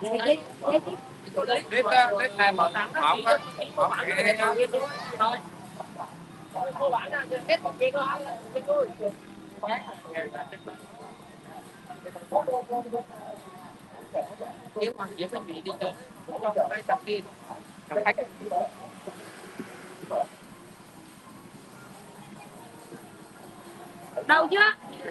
Đâu chứ?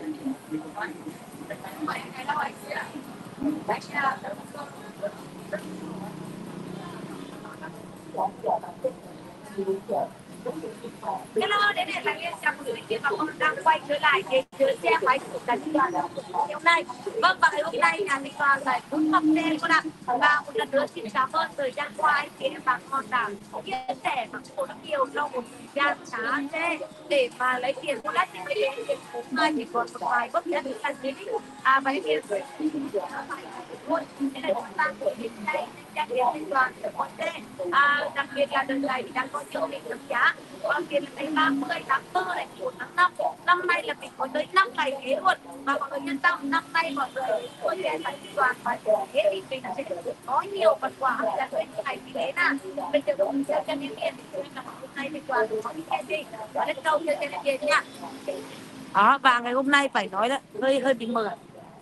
Hello, đến đây là Liên chào mừng quý vị và các bạn đang quay trở lại để chở xe máy của cả Thanh Đoàn ngày hôm nay. Vâng, và ngày hôm nay nhà Thanh Đoàn lại cũng ngập xe con ạ. Và một lần nữa xin cảm ơn thời gian qua anh chị em bà con đã chia sẻ và ủng hộ rất nhiều trong một thời gian khá xe để mà lấy tiền của đất thì cũng chỉ còn một vài bước chân là chính. Và em biết luôn thế là chúng ta của hiện nay chắc chắn Thanh Đoàn sẽ có xe. Đặc biệt là đợt này thì đang có chương trình giảm giá. Đặc biệt là ngày 30 tháng 4 này, 1 tháng 5. Năm nay là mình có tới 5 ngày nghỉ luôn. Và mọi người yên tâm, năm nay mọi người có thể phải đoàn và nghỉ thì mình sẽ có nhiều phần quà là cái ngày nghỉ lễ nào. Bây giờ mình sẽ cho nhân viên thì là hôm nay mình đoàn có những cái gì và let's go cho nhân viên nha. Đó, và ngày hôm nay phải nói là hơi bị mờ.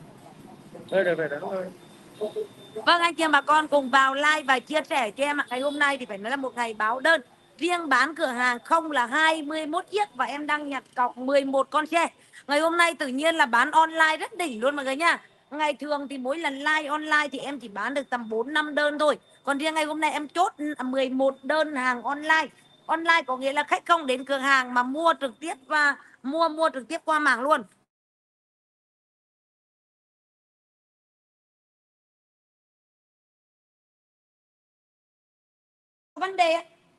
Vâng, anh chị em bà con cùng vào like và chia sẻ cho em ạ. Ngày hôm nay thì phải nói là một ngày báo đơn. Riêng bán cửa hàng không là 21 chiếc và em đang nhặt cọc 11 con xe. Ngày hôm nay tự nhiên là bán online rất đỉnh luôn mọi người nha. Ngày thường thì mỗi lần like online thì em chỉ bán được tầm 4-5 đơn thôi. Còn riêng ngày hôm nay em chốt 11 đơn hàng online. Online có nghĩa là khách không đến cửa hàng mà mua trực tiếp và mua trực tiếp qua mạng luôn. Vấn đề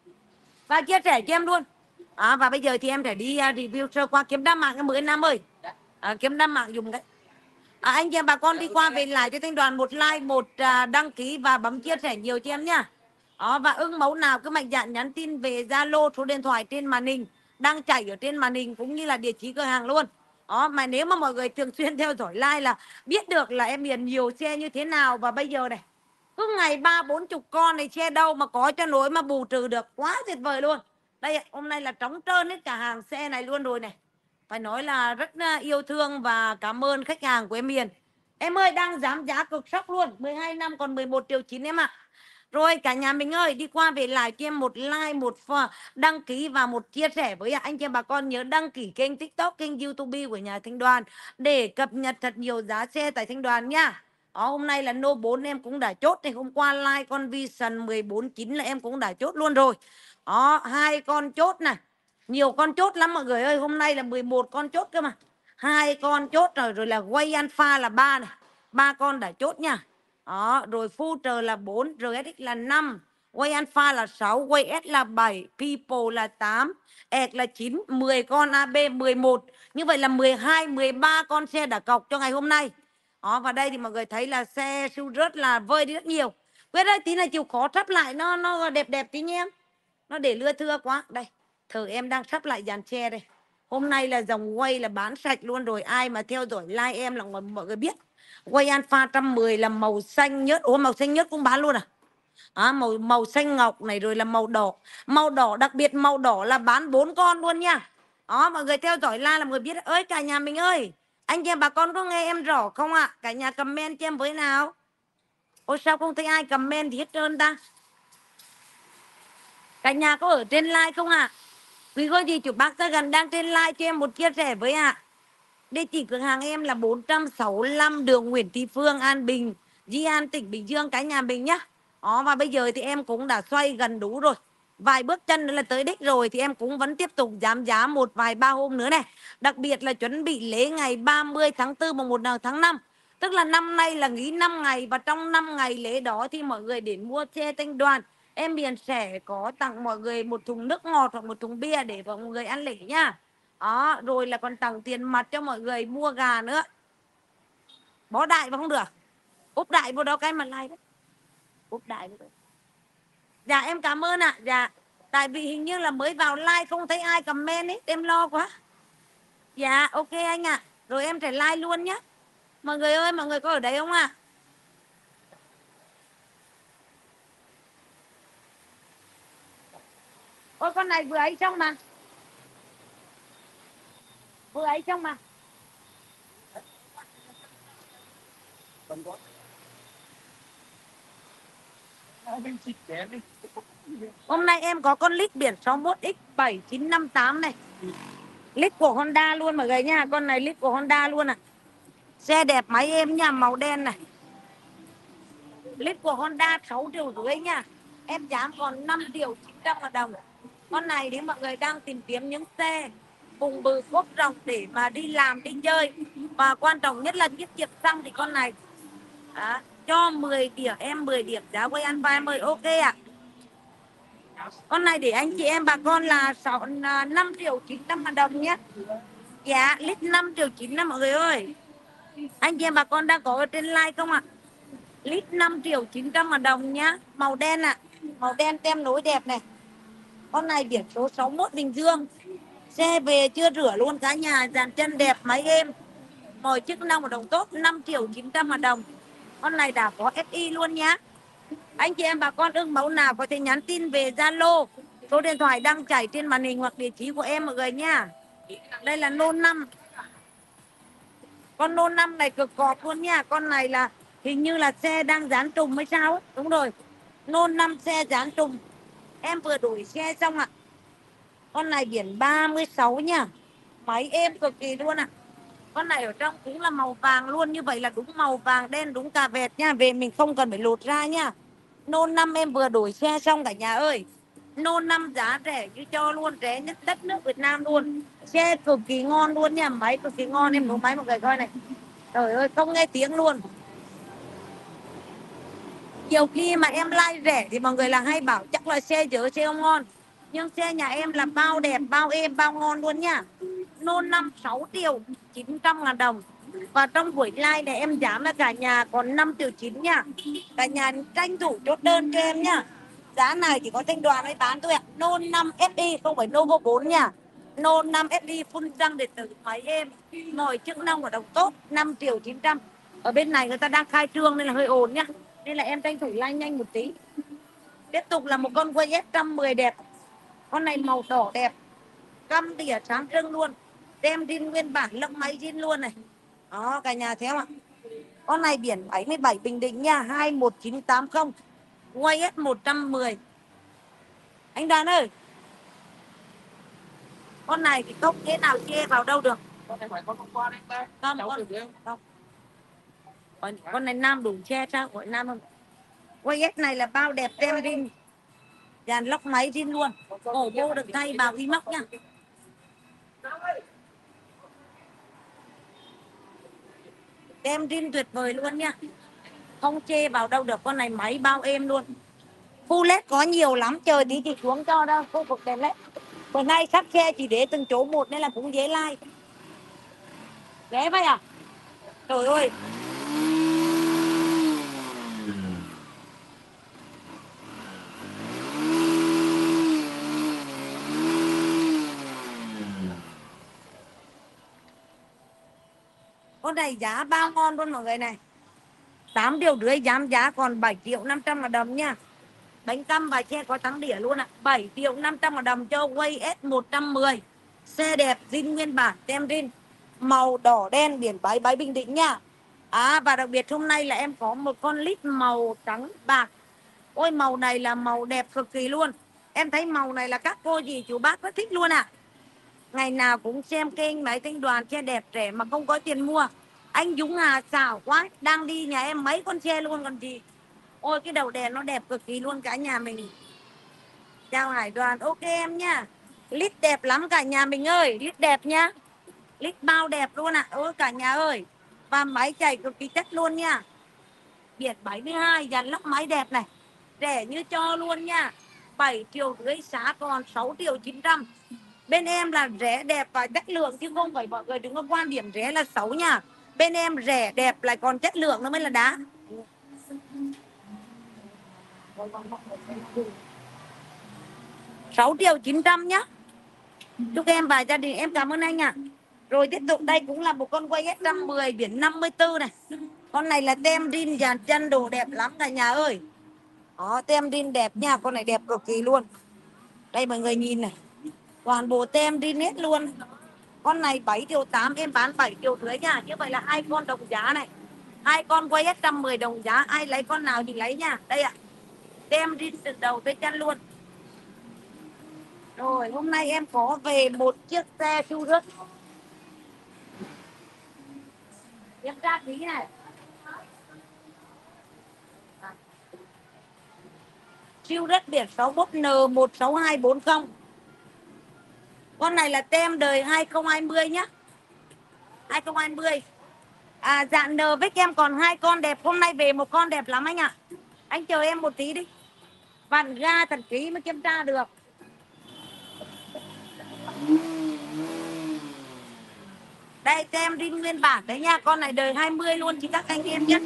và chia sẻ cho em luôn. Và bây giờ thì em sẽ đi review sơ qua kiếm đam mạng mới Nam ơi. Kiếm đam mạng dùng đấy. Anh chị em bà con đi qua về lại cho Thanh Đoàn một like, một đăng ký và bấm chia sẻ nhiều cho em nhá. Và ưng mẫu nào cứ mạnh dạn nhắn tin về Zalo, số điện thoại trên màn hình đang chạy ở trên màn hình cũng như là địa chỉ cửa hàng luôn. Mà nếu mà mọi người thường xuyên theo dõi like là biết được là em điền nhiều xe như thế nào. Và bây giờ này cứ ngày 30-40 con này xe đâu mà có cho nỗi mà bù trừ được, quá tuyệt vời luôn. Đây hôm nay là trống trơn hết cả hàng xe này luôn rồi này. Phải nói là rất yêu thương và cảm ơn khách hàng của em Hiền. Em ơi đang giảm giá cực sốc luôn, 12 năm còn 11,9 triệu em ạ. Rồi cả nhà mình ơi, đi qua về lại cho em một like, một đăng ký và một chia sẻ với anh chị em bà con. Nhớ đăng ký kênh TikTok, kênh YouTube của nhà Thanh Đoàn để cập nhật thật nhiều giá xe tại Thanh Đoàn nha. Hôm nay là No 4 em cũng đã chốt này. Hôm qua like con Vision 14.9 là em cũng đã chốt luôn rồi. Hai con chốt này. Nhiều con chốt lắm mọi người ơi. Hôm nay là 11 con chốt cơ mà. Hai con chốt rồi, rồi là Way Alpha là 3 này. 3 con đã chốt nha. Rồi Future là 4, RSX là 5, Way Alpha là 6, Way S là 7, People là 8, X là 9, 10 con AB 11. Như vậy là 12, 13 con xe đã cọc cho ngày hôm nay. Và đây thì mọi người thấy là xe siêu rớt là vơi đi rất nhiều. Quyết ơi, tí này chịu khó sắp lại nó đẹp đẹp tí nhé em. Nó để lưa thưa quá. Đây, thử em đang sắp lại dàn xe đây. Hôm nay là dòng Way là bán sạch luôn rồi. Ai mà theo dõi like em là mọi người biết. Way Alpha 110 là màu xanh nhớt. Màu xanh nhớt cũng bán luôn à? Màu xanh ngọc này rồi là màu đỏ. Màu đỏ, đặc biệt màu đỏ là bán 4 con luôn nha. Mọi người theo dõi like là mọi người biết. Ơi cả nhà mình ơi, anh chị em bà con có nghe em rõ không ạ? Cả nhà comment cho em với nào. Ôi sao không thấy ai comment thì hết trơn ta. Cả nhà có ở trên like không ạ? Vì có gì chủ bác ra gần đang trên like cho em một chia sẻ với ạ. Địa chỉ cửa hàng em là 465 đường Nguyễn Thị Phương, An Bình, Di An, tỉnh Bình Dương cả nhà mình nhá. Và bây giờ thì em cũng đã xoay gần đủ rồi. Vài bước chân nữa là tới đích rồi thì em cũng vẫn tiếp tục giảm giá một vài ba hôm nữa này. Đặc biệt là chuẩn bị lễ ngày 30 tháng 4 và 1 tháng 5. Tức là năm nay là nghỉ 5 ngày và trong 5 ngày lễ đó thì mọi người đến mua xe Thanh Đoàn. Em Hiền sẽ có tặng mọi người một thùng nước ngọt hoặc một thùng bia để mọi người ăn lễ nha. Rồi là còn tặng tiền mặt cho mọi người mua gà nữa. Bó đại vào không được. Úp đại vô đó cái mặt này đấy. Úp đại vô đó. Dạ em cảm ơn ạ. Dạ. Tại vì hình như là mới vào like không thấy ai comment ấy. Em lo quá. Dạ ok anh ạ. Rồi em sẽ like luôn nhé. Mọi người ơi, mọi người có ở đấy không ạ? Ôi con này vừa ấy xong mà. Vừa ấy xong mà. Hôm nay em có con lít biển 61X7958 này. Lít của Honda luôn mọi người nha. Con này lít của Honda luôn à. Xe đẹp máy êm nha, màu đen này. Lít của Honda 6,5 triệu nha. Em giá còn 5.900.000 đồng. Con này nếu mọi người đang tìm kiếm những xe cùng bự cốp rộng để mà đi làm đi chơi, và quan trọng nhất là tiết kiệm xăng, thì con này cho 10 điểm, em 10 điểm giá quay ăn vai em ơi, ok ạ. Con này để anh chị em bà con là 5.900.000 đồng nhé. Dạ lít 5.900.000 mọi người ơi. Anh chị em bà con đang có ở trên like không ạ? Lít 5.900.000 đồng nhá. Màu đen ạ. Màu đen tem nối đẹp này. Con này biển số 61 Bình Dương. Xe về chưa rửa luôn cả nhà, dàn chân đẹp, máy êm, mọi chức năng hoạt động tốt. 5.900.000 đồng. Con này đã có SI luôn nhá. Anh chị em bà con ưng mẫu nào có thể nhắn tin về Zalo, số điện thoại đăng chảy trên màn hình hoặc địa chỉ của em mọi người nha. Đây là nôn 5. Con nôn 5 này cực cọp luôn nha. Con này là hình như là xe đang dán trùng hay sao ấy. Đúng rồi, nôn 5 xe dán trùng. Em vừa đổi xe xong ạ. Con này biển 36 nha. Máy êm cực kỳ luôn ạ. Con này ở trong cũng là màu vàng luôn. Như vậy là đúng màu vàng đen, đúng cà vẹt nha. Về mình không cần phải lột ra nha. Nôn 5 em vừa đổi xe xong cả nhà ơi. Nôn 5 giá rẻ như cho luôn, rẻ nhất đất nước Việt Nam luôn. Xe cực kỳ ngon luôn nha. Máy cực kỳ ngon. Em nổ máy một người coi này. Trời ơi không nghe tiếng luôn. Nhiều khi mà em like rẻ thì mọi người là hay bảo chắc là xe dở, xe không ngon. Nhưng xe nhà em là bao đẹp, bao êm, bao ngon luôn nha. Nôn 6.900.000 đồng. Và trong buổi live này em giảm là cả nhà còn 5.900.000 nha. Cả nhà tranh thủ chốt đơn cho em nha. Giá này chỉ có Thanh Đoàn mới bán thôi ạ. Nôn 5 FI không phải Novo 4 nha. Nôn 5 FI full xăng điện tử, máy êm, mọi chức năng hoạt động tốt. 5.900.000. Ở bên này người ta đang khai trương nên là hơi ồn nhá. Nên là em tranh thủ like nhanh một tí. Tiếp tục là một con Way S110 đẹp. Con này màu đỏ đẹp, căm tỉa sáng trưng luôn. Tem zin nguyên bản, lốc máy zin luôn này. Đó cả nhà theo ạ. Con này biển 77 Bình Định nha, 21980. Way S110. Anh Đoàn ơi, con này thì không thế nào chê vào đâu được. Con này phải con qua đấy ta. Không. Con này nam đủ che sao gọi nam không? Way S này là bao đẹp, tem zin, dàn lốc máy zin luôn. Cổ bô được thay vào inox nha. Tem zin tuyệt vời luôn nha. Không chê vào đâu được. Con này máy bao êm luôn. Full LED có nhiều lắm. Chờ tí chị xuống cho đó khu vực đèn LED. Bữa nay sắp xe chỉ để từng chỗ một nên là cũng dễ like. Ghé vậy à? Trời ơi. Con này giá bao ngon luôn mọi người này. 8.500.000 giảm giá còn 7.500.000 đồng nha. Bánh căm và xe có trắng đĩa luôn ạ. 7.500.000 đồng cho Way S110. Xe đẹp, zin nguyên bản, tem zin. Màu đỏ đen, biển Bái Bái Bình Định nha. Và đặc biệt hôm nay là em có một con lít màu trắng bạc. Ôi màu này là màu đẹp cực kỳ luôn. Em thấy màu này là các cô dì chú bác rất thích luôn ạ. Ngày nào cũng xem kênh máy Thanh Đoàn xe đẹp rẻ mà không có tiền mua. Anh Dũng Hà xảo quá. Đang đi nhà em mấy con xe luôn còn gì. Ôi cái đầu đèn nó đẹp cực kỳ luôn cả nhà mình. Chào Hải Đoàn, ok em nha. Lít đẹp lắm cả nhà mình ơi. Lít đẹp nhá. Lít bao đẹp luôn ạ. Ôi cả nhà ơi. Và máy chạy cực kỳ chất luôn nha. Biển 72, dàn lóc máy đẹp này. Rẻ như cho luôn nha. 7.500.000 giá còn 6.900.000. Bên em là rẻ đẹp và chất lượng chứ không phải mọi người đừng có quan điểm rẻ là xấu nha. Bên em rẻ đẹp lại còn chất lượng nó mới là đá. 6.900.000 nhá. Chúc em và gia đình em cảm ơn anh ạ. Rồi tiếp tục đây cũng là một con quay S110 biển 54 này. Con này là tem zin dàn chân đồ đẹp lắm cả nhà ơi. Đó, tem zin đẹp nha, con này đẹp cực kỳ luôn. Đây mọi người nhìn này, toàn bộ tem đi hết luôn. Con này 7 triệu 8 em bán 7 triệu rưỡi nha. Như vậy là hai con đồng giá này, hai con quay hết 110 đồng giá, ai lấy con nào thì lấy nha. Đây ạ, tem đi từ đầu tới chân luôn. Rồi hôm nay em có về một chiếc xe siêu rớt. Em ra tí này, siêu đất biển 61N16240. Con này là tem đời 2020 nhá, 2020. Dạ N với em còn hai con đẹp, hôm nay về một con đẹp lắm anh ạ. Anh chờ em một tí đi, vặn ga thật kỹ mới kiểm tra được. Đây tem rin nguyên bản đấy nha, con này đời 20 luôn chị các anh em nhé.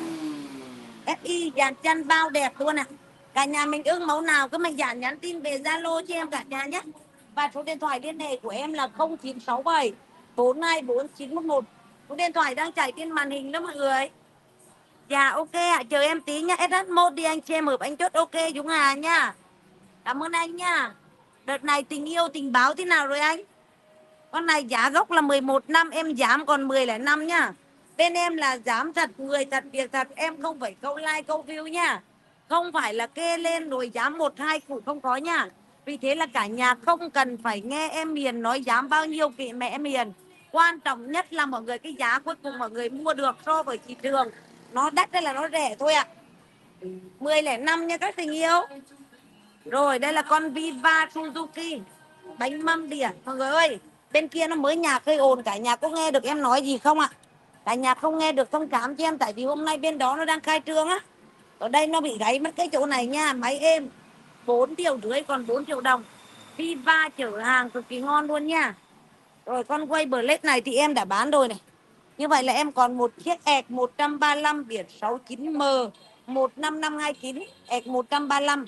FI dàn chân bao đẹp luôn ạ. Cả nhà mình ưng mẫu nào cứ mạnh dạn nhắn tin về Zalo cho em cả nhà nhé. Và số điện thoại liên hệ của em là 0967 424 911. Số điện thoại đang chạy trên màn hình đó mọi người. Dạ ok ạ, chờ em tí nha. SH1 đi anh che mượp anh chốt ok Dũng Hà nha. Cảm ơn anh nha. Đợt này tình yêu tình báo thế nào rồi anh? Con này giá gốc là 11 năm, em giảm còn 10,5 nhá. Bên em là giảm thật, người thật, việc thật, em không phải câu like, câu view nha. Không phải là kê lên rồi giảm 1, 2 củ không có nha. Vì thế là cả nhà không cần phải nghe em Miền nói giảm bao nhiêu kệ mẹ em Miền. Quan trọng nhất là mọi người cái giá cuối cùng mọi người mua được so với thị trường. Nó đắt hay là nó rẻ thôi ạ. 10,5 nha các tình yêu. Rồi đây là con Viva Suzuki, bánh mâm đỉa. Mọi người ơi, bên kia nó mới nhạc hơi ồn, cả nhà có nghe được em nói gì không ạ? Cả nhà không nghe được thông cảm cho em, tại vì hôm nay bên đó nó đang khai trương á. Ở đây nó bị gáy mất cái chỗ này nha, máy êm. 4 triệu rưỡi còn 4 triệu đồng. Viva chở hàng cực kỳ ngon luôn nha. Rồi con quay Blade này thì em đã bán rồi này. Như vậy là em còn một chiếc ẹc 135 biển 69M 15529, ẹc 135.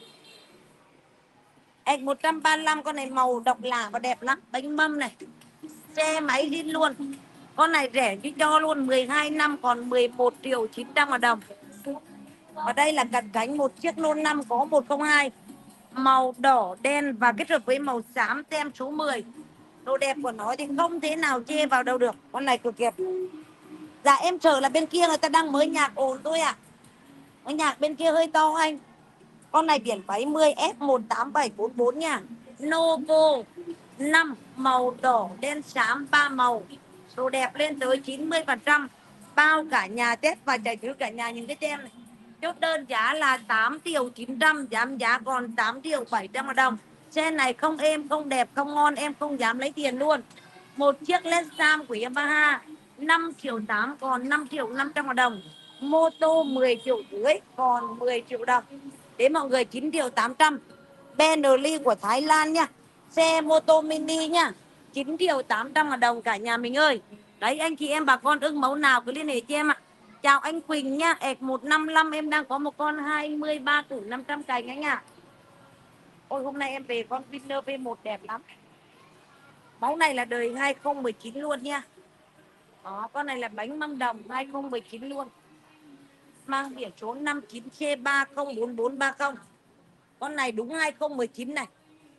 Ẹc 135 con này màu độc lạ và đẹp lắm, bánh mâm này. Xe máy zin luôn. Con này rẻ chứ cho luôn, 12 năm còn 11 triệu 900 ngàn đồng. Ở đây là cận cánh một chiếc nôn 5 có 102, màu đỏ đen và kết hợp với màu xám tem số 10. Đồ đẹp của nó thì không thể nào chê vào đâu được. Con này cực đẹp. Dạ em chờ là bên kia người ta đang mới nhạc ồn thôi ạ. Cái nhạc bên kia hơi to anh. Con này biển 70 F18744 nha. Novo 5 màu đỏ đen xám 3 màu. Đồ đẹp lên tới 90%. Bao cả nhà test và chạy thử cả nhà những cái tem này. Chốt đơn giá là 8 triệu 900, giảm giá còn 8 triệu 700 ngàn đồng. Xe này không êm, không đẹp, không ngon, em không dám lấy tiền luôn. Một chiếc Lensam của Yamaha 5 triệu 8 còn 5 triệu 500 ngàn đồng. Mô tô 10 triệu rưỡi còn 10 triệu đồng. Đến mọi người 9 triệu 800. Bentley của Thái Lan nha. Xe mô tô mini nha. 9 triệu 800 ngàn đồng cả nhà mình ơi. Đấy anh chị em bà con ưng mẫu nào cứ liên hệ cho em ạ. Chào anh Quỳnh nha. Ẹc 155 em đang có một con 23 củ 500 cành anh ạ. Ôi hôm nay em về con Winner V1 đẹp lắm. Mẫu này là đời 2019 luôn nha. Đó, con này là bánh mâm đồng 2019 luôn. Mang biển số 59C304430. Con này đúng 2019 này.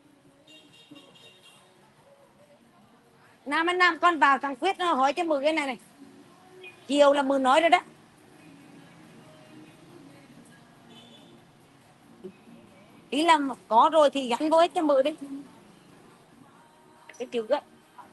Nam anh Nam con vào thằng Quyết nó hỏi cho mừng cái này này. Chiều là mừng nói rồi đó. Ý là có rồi thì gắn với cho mừng đi. Cái kiểu gấp.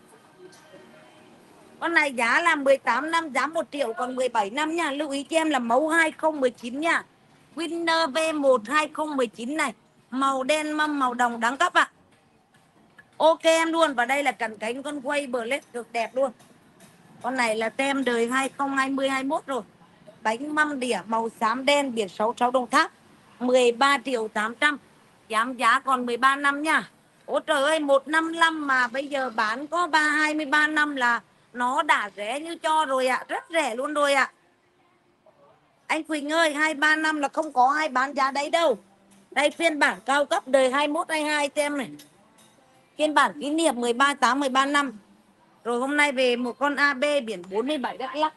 Con này giá là 18 năm, giá 1 triệu còn 17 năm nha. Lưu ý cho em là mẫu 2019 nha. Winner V1 2019 này. Màu đen mâm màu đồng đẳng cấp ạ. Ok em luôn. Và đây là cẳng cánh con quay Blade cực đẹp luôn. Con này là tem đời 2020-21 rồi. Bánh mâm đỉa màu xám đen biển 66 Đồng Tháp. 13 triệu 800. Giảm giá còn 13 năm nha. Ôi trời ơi 155 mà bây giờ bán có 23 năm là nó đã rẻ như cho rồi ạ. Rất rẻ luôn rồi ạ. Anh Quỳnh ơi 23 năm là không có ai bán giá đấy đâu. Đây phiên bản cao cấp đời 21-22 tem này. Phiên bản kỷ niệm 13 năm. Rồi hôm nay về một con AB biển 47 Đắk Lắk.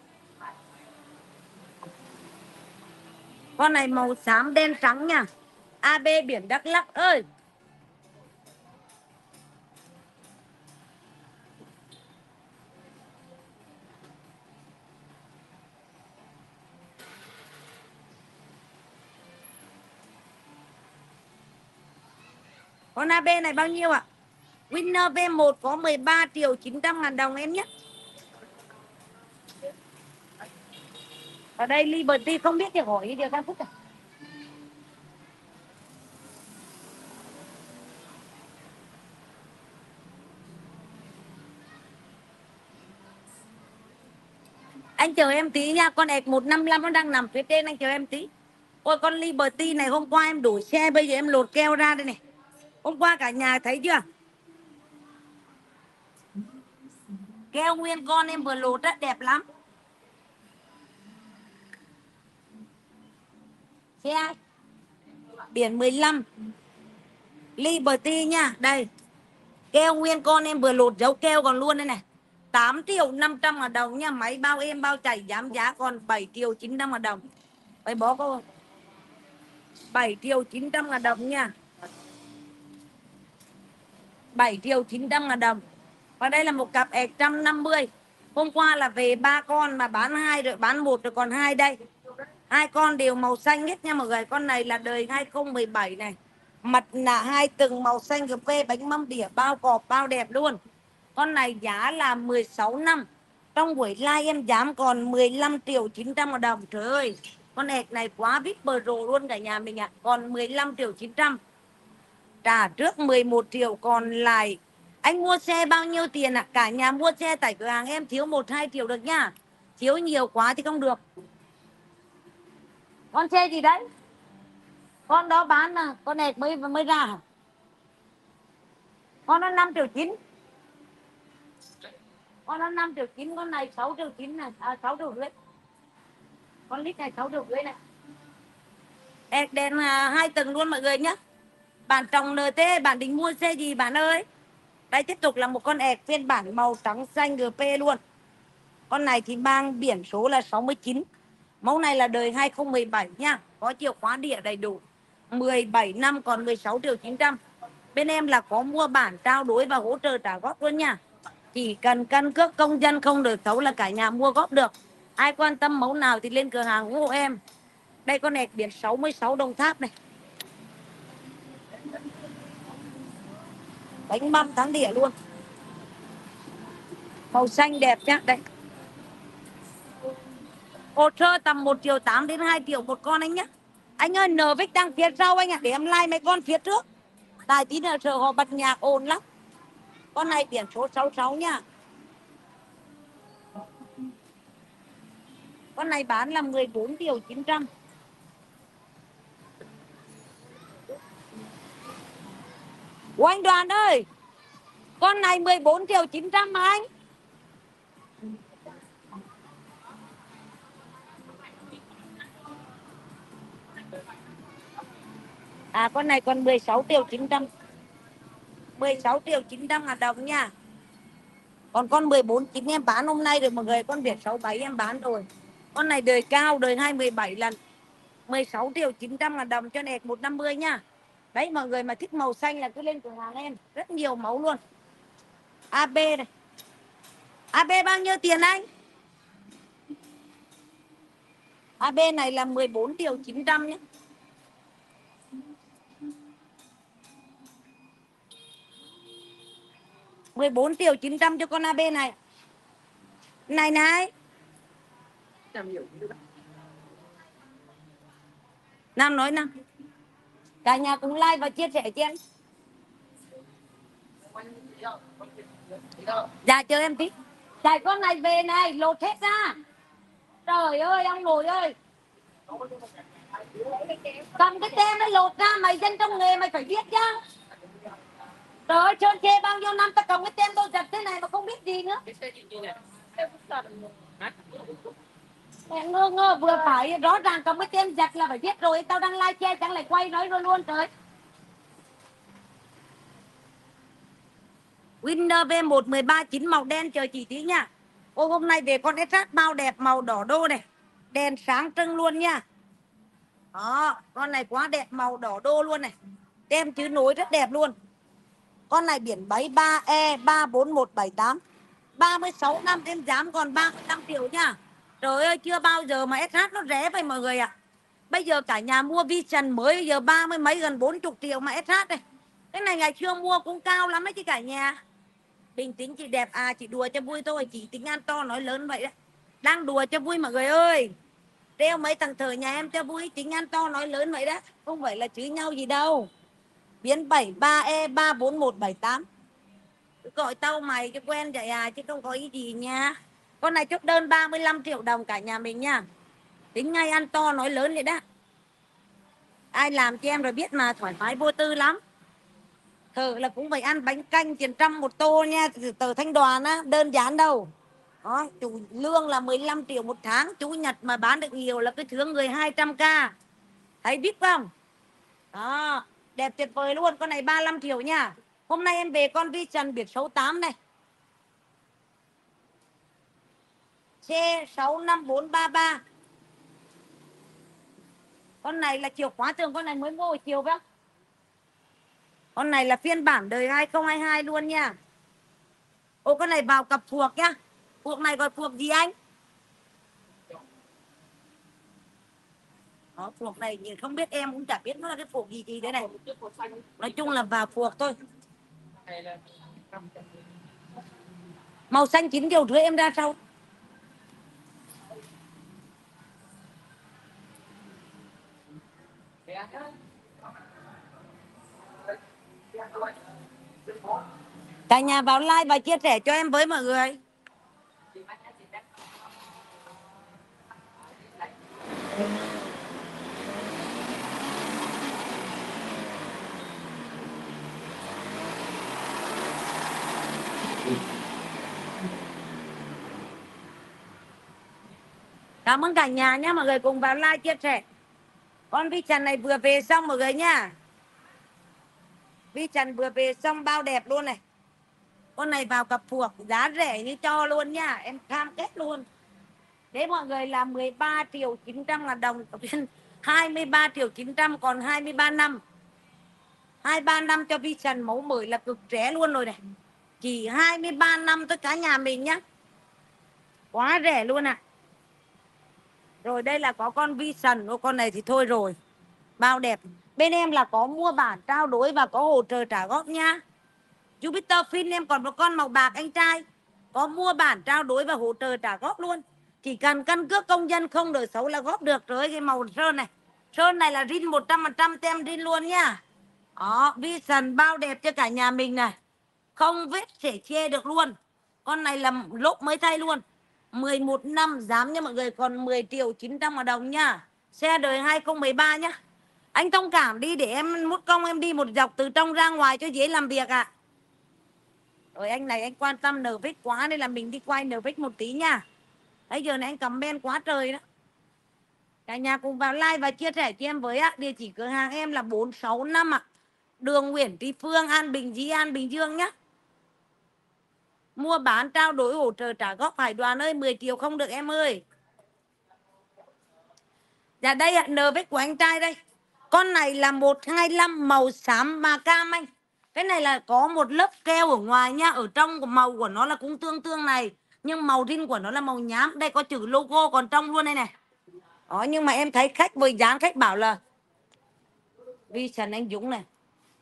Con này màu xám đen trắng nha. AB biển Đắk Lắk ơi. Con AB này bao nhiêu ạ? Winner V1 có 13 triệu 900 ngàn đồng em nhé. Ở đây Liberty không biết thì hỏi điều Cam Phúc à? Anh chờ em tí nha, con ẹc 155 nó đang nằm phía trên, anh chờ em tí. Ôi con Liberty này hôm qua em đổi xe, bây giờ em lột keo ra đây này. Hôm qua cả nhà thấy chưa? Keo nguyên con em vừa lột rất đẹp lắm. Xe ai? Biển 15 Liberty nha. Đây, keo nguyên con em vừa lột dấu keo còn luôn đây này. 8 triệu 500 ngàn đồng nha. Máy bao êm bao chảy, giảm giá còn 7 triệu 900 ngàn đồng. Vậy bó cô 7 triệu 900 ngàn đồng nha. 7 triệu 900 ngàn đồng. Và đây là một cặp ẹc 150. Hôm qua là về 3 con mà bán 2 rồi, bán 1 rồi còn 2 đây. 2 con đều màu xanh hết nha mọi người. Con này là đời 2017 này. Mặt là 2 tầng màu xanh GP, bánh mâm đĩa bao cọp bao đẹp luôn. Con này giá là 16 năm. Trong buổi live em dám còn 15 triệu 900 ngàn đồng. Trời ơi, con ẹc này quá vip bờ rồ luôn cả nhà mình ạ. Còn 15 triệu 900. Trả trước 11 triệu còn lại. Anh mua xe bao nhiêu tiền ạ? Cả nhà mua xe tại cửa hàng em thiếu 1-2 triệu được nha. Thiếu nhiều quá thì không được. Con xe gì đấy? Con đó bán à? Con này mới ra hả? Con nó 5 triệu 9. Con nó 5 triệu 9, con này 6 triệu 9 này, 6 triệu rưỡi. Con lít này 6 triệu rưỡi này. Ẹc đèn 2 tầng luôn mọi người nhé. Bạn trồng NT, bạn định mua xe gì bạn ơi? Đây tiếp tục là một con ẹc phiên bản màu trắng xanh GP luôn. Con này thì mang biển số là 69. Mẫu này là đời 2017 nha. Có chìa khóa địa đầy đủ. 17 năm còn 16 triệu 900. Bên em là có mua bản trao đổi và hỗ trợ trả góp luôn nha. Chỉ cần căn cước công dân không được xấu là cả nhà mua góp được. Ai quan tâm mẫu nào thì lên cửa hàng ủng hộ em. Đây con ẹc biển 66 Đồng Tháp này. Bánh mâm thắng địa luôn. Màu xanh đẹp nhá. Đây. Hồ sơ tầm 1 triệu 8 đến 2 triệu một con anh nhé. Anh ơi, NVIC đang phía sau anh ạ. Để em like mấy con phía trước. Tại tí nữa sợ họ bật nhạc ồn lắm. Con này biển số 66 nha. Con này bán là 14 triệu 900. Ủa anh Đoàn ơi, con này 14 triệu 900 mà anh. À con này còn 16 triệu 900. 16 triệu 900 ngàn đồng nha. Còn con 14 9 em bán hôm nay rồi mọi người. Con biển 67 em bán rồi. Con này đời cao, đời 2017 lần. 16 triệu 900 ngàn đồng cho nẹt 150 nha. Đấy mọi người mà thích màu xanh là cứ lên cửa hàng em. Rất nhiều mẫu luôn. AB này. AB bao nhiêu tiền anh? AB này là 14 triệu 900 nhé. $14 triệu 900 cho con AB này. Này này. Nam nói Nam. Cả nhà cùng like và chia sẻ cho em. Dạ chờ em tí. Chạy con này về này, lột hết ra. Trời ơi ông nội ơi. Cầm cái tem nó lột ra, mày dân trong nghề mày phải biết chứ. Trời ơi, trơn chê bao nhiêu năm ta cầm cái tem tôi giật thế này mà không biết gì nữa. Mẹ ngơ ngơ vừa phải, rõ ràng cầm cái tem giật là phải biết rồi. Tao đang like che chẳng lại quay nói luôn luôn trời. Winner V1 13.9 màu đen chờ chị tí nha. Ô hôm nay về con SH bao đẹp màu đỏ đô này. Đèn sáng trưng luôn nha. Đó, con này quá đẹp, màu đỏ đô luôn này. Tem chữ nối rất đẹp luôn. Con này biển 73E 34178. 36 năm em dám còn 35 triệu nha. Trời ơi, chưa bao giờ mà SH nó rẻ vậy mọi người ạ. Bây giờ cả nhà mua Vision mới bây giờ 30 mấy gần 40 triệu mà SH này. Cái này ngày xưa mua cũng cao lắm đấy chứ cả nhà. Bình tĩnh chị đẹp à, chị đùa cho vui thôi, chị tính ăn to nói lớn vậy đấy. Đang đùa cho vui mọi người ơi. Treo mấy thằng thờ nhà em cho vui, tính ăn to nói lớn vậy đó. Không phải là chửi nhau gì đâu. Biến 73E 34178. Gọi tao mày cho quen vậy à, chứ không có ý gì nha. Con này chốt đơn 35 triệu đồng cả nhà mình nha. Tính ngay ăn to nói lớn vậy đó. Ai làm cho em rồi biết mà, thoải mái vô tư lắm. Thử là cũng phải ăn bánh canh tiền trăm một tô nha. Tờ Thanh Đoàn á, đơn giản đâu. Đó, chủ lương là 15 triệu một tháng. Chủ nhật mà bán được nhiều là cái thướng người 200k. Thấy biết không? Đó, đẹp tuyệt vời luôn. Con này 35 triệu nha. Hôm nay em về con Vision biển số 8 này. C65433. Con này là chiều khóa tường, con này mới mua hồi chiều bác. Con này là phiên bản đời 2022 luôn nha. Ô, con này vào cặp phuộc nhá. Phuộc này gọi phuộc gì anh? Đó, phuộc này nhìn không biết, em cũng chả biết nó là cái phuộc gì thế này. Nói chung là vào phuộc thôi. Màu xanh 9,5 triệu em ra sau. Cả nhà vào like và chia sẻ cho em với mọi người. Cảm ơn cả nhà nhé, mọi người cùng vào like chia sẻ. Con Vision này vừa về xong mọi người nha. Vision vừa về xong bao đẹp luôn này. Con này vào cặp phuộc giá rẻ như cho luôn nha, em cam kết luôn. Thế mọi người là 13 triệu 900 ngàn đồng, 23 triệu 900 còn 23 năm. 23 năm cho Vision mẫu mới là cực rẻ luôn rồi này. Chỉ 23 năm tất cả nhà mình nhá. Quá rẻ luôn ạ. Rồi đây là có con Vision, con này thì thôi rồi. Bao đẹp. Bên em là có mua bản trao đổi và có hỗ trợ trả góp nha. Jupiter Fin em còn một con màu bạc anh trai. Có mua bản trao đổi và hỗ trợ trả góp luôn. Chỉ cần căn cước công dân không đổi xấu là góp được. Rồi cái màu sơn này. Sơn này là rin 100% tem rin luôn nha. Đó, Vision bao đẹp cho cả nhà mình này. Không vết sẻ che được luôn. Con này là lốp mới thay luôn. 11 năm dám nha mọi người, còn 10 triệu 900 ngàn đồng nha. Xe đời 2013 nhá. Anh thông cảm đi để em mút công em đi một dọc từ trong ra ngoài cho dễ làm việc ạ. Rồi anh này anh quan tâm NVIC quá nên là mình đi quay NVIC một tí nha. Bây giờ này anh comment quá trời đó. Cả nhà cùng vào like và chia sẻ cho em với ạ. Địa chỉ cửa hàng em là 465 ạ. Đường Nguyễn Tri Phương, An Bình, Di An, Bình Dương nhá. Mua bán trao đổi hỗ trợ trả góp Hải Đoàn ơi, 10 triệu không được em ơi. Dạ đây ạ, NVIC của anh trai đây. Con này là 125 màu xám mà cam anh. Cái này là có một lớp keo ở ngoài nha. Ở trong của màu của nó là cũng tương tương này. Nhưng màu rin của nó là màu nhám. Đây có chữ logo còn trong luôn đây này. Đó, nhưng mà em thấy khách với dán khách bảo là Vision anh Dũng này.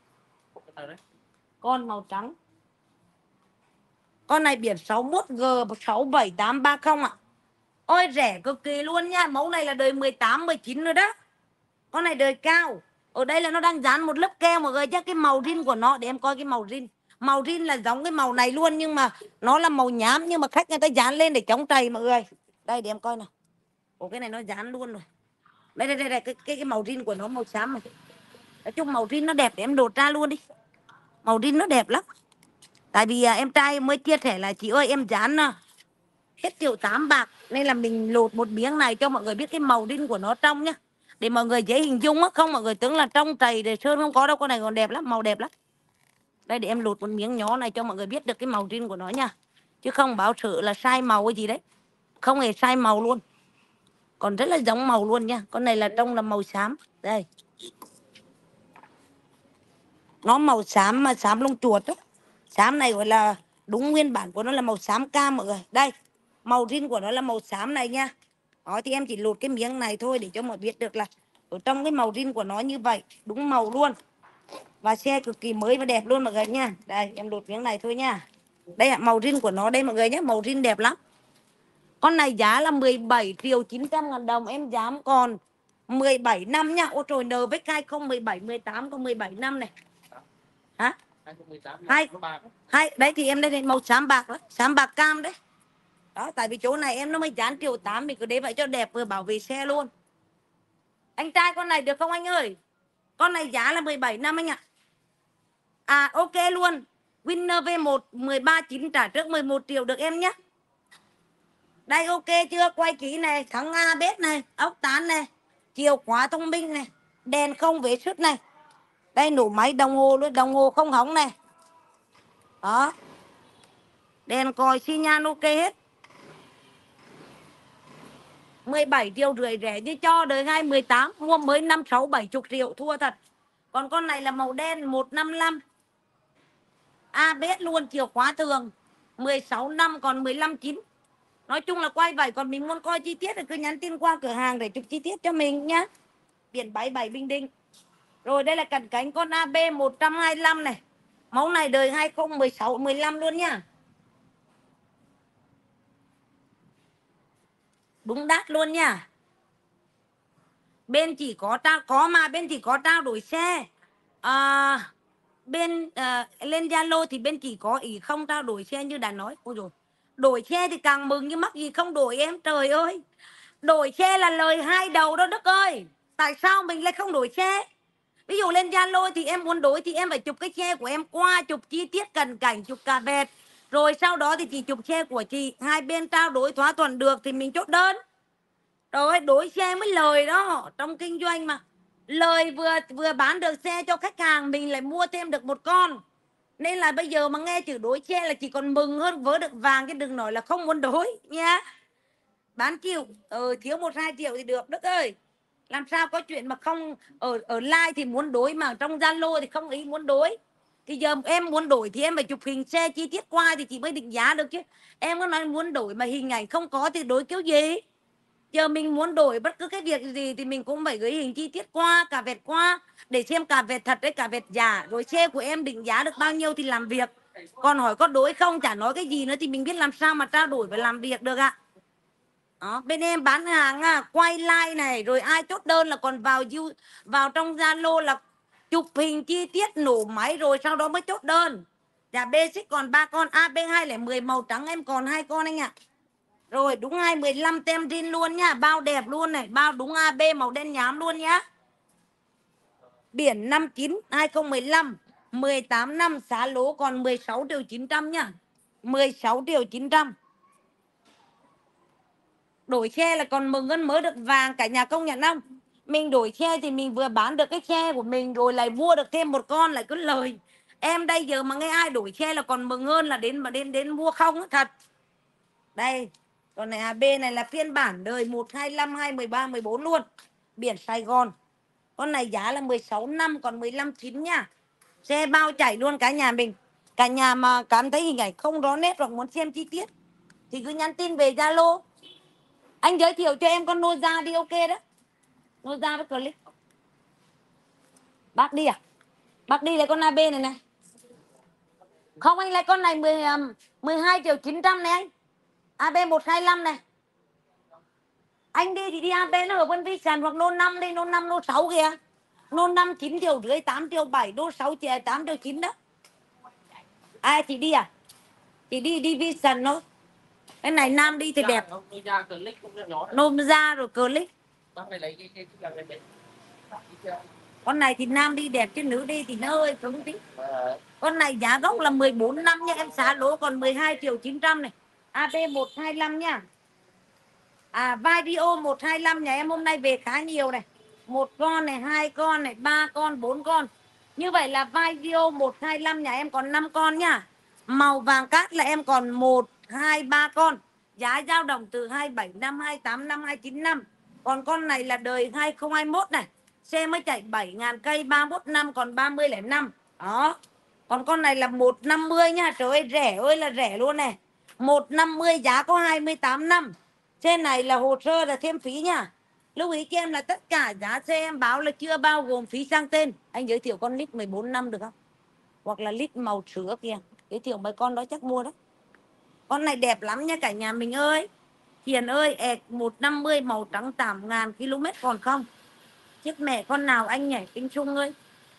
Con màu trắng. Con này biển 61G67830 ạ. Ôi rẻ cực kỳ luôn nha. Mẫu này là đời 18, 19 rồi đó. Con này đời cao. Ở đây là nó đang dán một lớp keo mọi người, chắc cái màu rin của nó để em coi cái màu rin. Màu rin là giống cái màu này luôn nhưng mà nó là màu nhám, nhưng mà khách người ta dán lên để chống trầy mọi người. Đây để em coi nào. Ồ cái này nó dán luôn rồi. Đây cái màu rin của nó màu xám này. Nói chung màu rin nó đẹp để em đột ra luôn đi. Màu rin nó đẹp lắm. Tại vì em trai mới chia sẻ là chị ơi em dán hết 1,8 triệu bạc nên là mình lột một miếng này cho mọi người biết cái màu rin của nó trong nhá. Để mọi người dễ hình dung á, không mọi người tưởng là trong trầy để sơn không có đâu, con này còn đẹp lắm, màu đẹp lắm. Đây để em lột một miếng nhỏ này cho mọi người biết được cái màu rin của nó nha. Chứ không bảo sự là sai màu cái gì đấy. Không hề sai màu luôn. Còn rất là giống màu luôn nha. Con này là trông là màu xám. Đây. Nó màu xám mà xám lông chuột đó. Xám này gọi là đúng nguyên bản của nó là màu xám cam mọi người. Đây. Màu rin của nó là màu xám này nha. Đó thì em chỉ lột cái miếng này thôi để cho mọi biết được là ở trong cái màu rin của nó như vậy. Đúng màu luôn. Và xe cực kỳ mới và đẹp luôn mọi người nha. Đây em lột miếng này thôi nha. Đây là màu rin của nó đây mọi người nhé. Màu rin đẹp lắm. Con này giá là 17.900.000 đồng. Em dám còn 17 năm nha. Ôi trời, NVK 2017 18 có 17 năm này. Hả? 2018 hai đấy thì em đây này, màu xám bạc đó, xám bạc cam đấy. Đó, tại vì chỗ này em nó mới dán 1.800.000 mình cứ để vậy cho đẹp vừa bảo vệ xe luôn. Anh trai con này được không anh ơi? Con này giá là 17 năm anh ạ. À ok luôn. Winner V1 13.9 trả trước 11 triệu được em nhé. Đây ok chưa? Quay kỹ này, thắng ABS này, ốc tán này, chìa khóa thông minh này, đèn không vết sứt này. Đây nổ máy đồng hồ luôn, đồng hồ không hỏng này. Đó. Đèn còi xi nhan ok hết. 17 triệu rưỡi rẻ như cho đời 2018, mua mới 5 6 70 triệu thua thật. Còn con này là màu đen 155. ABS luôn, chìa khóa thường. 16 năm còn 15.9. Nói chung là quay vậy, còn mình muốn coi chi tiết thì cứ nhắn tin qua cửa hàng để chụp chi tiết cho mình nhá. Biển 77 Bình Định. Rồi đây là cận cánh con AB 125 này. Mẫu này đời 2016 15 luôn nhá. Đúng đắt luôn nha. Bên chỉ có bên chỉ có trao đổi xe. Bên lên Zalo thì bên chỉ có ý không trao đổi xe như đã nói. Ôi rồi, đổi xe thì càng mừng, nhưng mắc gì không đổi em, trời ơi. Đổi xe là lời hai đầu đó Đức ơi. Tại sao mình lại không đổi xe? Ví dụ lên Zalo thì em muốn đổi thì em phải chụp cái xe của em qua, chụp chi tiết cận cảnh, chụp cà vẹt. Rồi sau đó thì chị chụp xe của chị, hai bên trao đổi thỏa thuận được thì mình chốt đơn. Rồi đổi xe mới lời đó, trong kinh doanh mà. Lời vừa bán được xe cho khách hàng, mình lại mua thêm được một con. Nên là bây giờ mà nghe chữ đổi xe là chỉ còn mừng hơn vớ được vàng, chứ đừng nói là không muốn đổi nha. Bán chịu, thiếu 1-2 triệu thì được Đức ơi. Làm sao có chuyện mà không ở live thì muốn đổi mà trong Zalo thì không ý muốn đổi. Thì giờ em muốn đổi thì em phải chụp hình xe chi tiết qua thì chị mới định giá được chứ. Em có nói muốn đổi mà hình ảnh không có thì đổi kiểu gì? Giờ mình muốn đổi bất cứ cái việc gì thì mình cũng phải gửi hình chi tiết qua, cà vẹt qua để xem cà vẹt thật đấy, cà vẹt giả. Rồi xe của em định giá được bao nhiêu thì làm việc. Còn hỏi có đổi không, chả nói cái gì nữa thì mình biết làm sao mà trao đổi và làm việc được ạ. Đó, bên em bán hàng quay like này, rồi ai chốt đơn là còn vào trong Zalo là chụp hình chi tiết nổ máy rồi sau đó mới chốt đơn. Dạ basic còn 3 con, AB210 màu trắng em còn 2 con anh ạ. Rồi đúng 215 tem zin luôn nhá, bao đẹp luôn này, bao đúng AB màu đen nhám luôn nhá. Biển 59 2015, 18 năm xá lố còn 16.900.000 nhá. 16.900.000. Đổi xe là còn mừng hơn mới được vàng, cả nhà công nhận không? Mình đổi xe thì mình vừa bán được cái xe của mình rồi lại mua được thêm một con lại cứ lời. Em đây giờ mà nghe ai đổi xe là còn mừng hơn là đến mua không thật. Đây, còn này AB này là phiên bản đời 125 213 14 luôn. Biển Sài Gòn. Con này giá là 16 năm còn 15.9 nha. Xe bao chảy luôn cả nhà mình. Cả nhà mà cảm thấy hình ảnh không rõ nét hoặc muốn xem chi tiết thì cứ nhắn tin về Zalo. Anh giới thiệu cho em con Noza đi, ok đó. Noza với clip. Bác đi à? Bác đi lấy con AB này này. Không, anh lấy con này 12.900.000 này anh. AB 125 này. Anh đi thì đi AB nó ở bên vi sàn hoặc nô 5 đi, nô 5 nô 6 kìa. Nô 5 9 triệu rưỡi 8 triệu 7, nô 6 triệu 8 triệu 9 đó. Ai chị đi à? Chị đi vi sàn thôi. Cái này nam đi thì đẹp. Nôm ra rồi click. Con này thì nam đi đẹp chứ nữ đi thì nó hơi cứng tí. Con này giá gốc là 14 năm nha em, xá lỗ còn 12.900.000 này. AB 125 nha. Video 125 nhà em hôm nay về khá nhiều này. Một con này, 2 con này, 3 con, 4 con. Như vậy là video 125 nhà em còn 5 con nhá. Màu vàng cát là em còn 1, 2, 3 con. Giá dao động từ 27 năm, 28 năm, 29 năm. Còn con này là đời 2021 này, xe mới chạy 7.000 cây, 31 năm còn 30,05. Đó. Còn con này là 150 nha. Trời ơi rẻ ơi là rẻ luôn này. 150 giá có 28 năm. Trên này là hồ sơ là thêm phí nha. Lưu ý cho em là tất cả giá xe em báo là chưa bao gồm phí sang tên. Anh giới thiệu con lít 14 năm được không? Hoặc là lít màu sữa kìa. Giới thiệu mấy con đó chắc mua đó. Con này đẹp lắm nha cả nhà mình ơi. Hiền ơi, ẹt 150 màu trắng 8.000 km còn không? Chiếc mẹ con nào anh nhảy Kinh Trung ơi.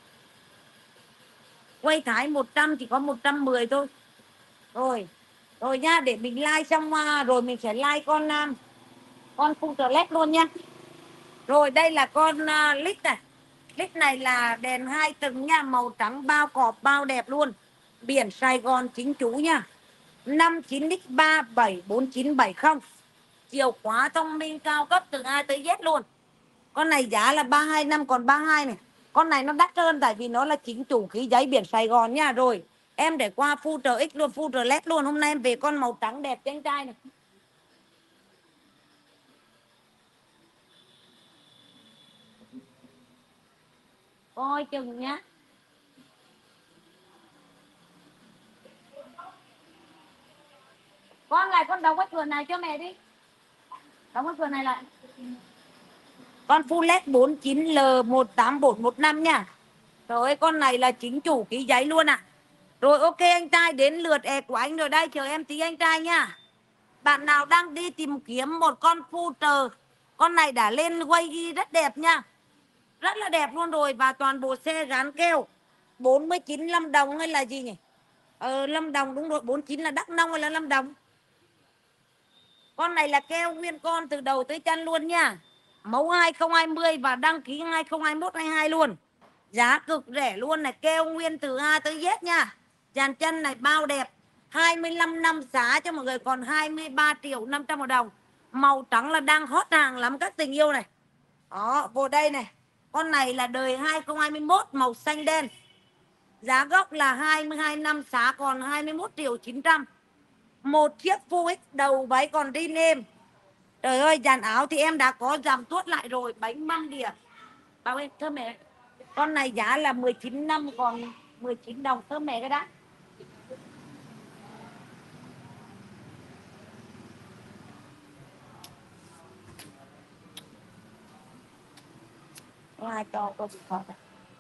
Quay Thái 100 chỉ có 110 thôi. Rồi, rồi nha, để mình like xong rồi mình sẽ like con full select luôn nha. Rồi đây là con lít này. Lít này là đèn 2 tầng nha, màu trắng bao cọp bao đẹp luôn. Biển Sài Gòn chính chủ nha. 59X374970. Chìa khóa thông minh cao cấp từ A tới Z luôn. Con này giá là 32 năm còn 32 này. Con này nó đắt hơn tại vì nó là chính chủ khí giấy biển Sài Gòn nha. Rồi em để qua Full RX luôn, Full LED luôn. Hôm nay em về con màu trắng đẹp cho anh trai này. Coi chừng nhá. Con lại con đóng cái cửa này cho mẹ đi. Đóng cái cửa này lại. Con Full LED 49L18415 nha. Rồi con này là chính chủ ký giấy luôn ạ. Rồi ok anh trai, đến lượt của anh rồi đây, chờ em tí anh trai nha. Bạn nào đang đi tìm kiếm một con Future, con này đã lên quay ghi rất đẹp nha. Rất là đẹp luôn rồi, và toàn bộ xe gắn keo. 49 Lâm Đồng hay là gì nhỉ? Lâm Đồng đúng rồi, 49 là Đắk Nông hay là Lâm Đồng? Con này là keo nguyên con từ đầu tới chân luôn nha. Mẫu 2020 và đăng ký 2021-22 luôn. Giá cực rẻ luôn này, keo nguyên từ A tới Z nha. Dàn chân này bao đẹp. 25 năm giá cho mọi người còn 23.500.000 đồng. Màu trắng là đang hot hàng lắm các tình yêu này. Đó, vô đây này. Con này là đời 2021 màu xanh đen. Giá gốc là 22 năm giá còn 21.900.000. Một chiếc Full X đầu váy còn đi nêm. Trời ơi, dàn áo thì em đã có giảm tuốt lại rồi, bánh măng kìa. Bảo em thưa mẹ. Con này giá là 19 năm còn 19 đồng, thơm mẹ cái đã. Ngoài cho cô bị khó.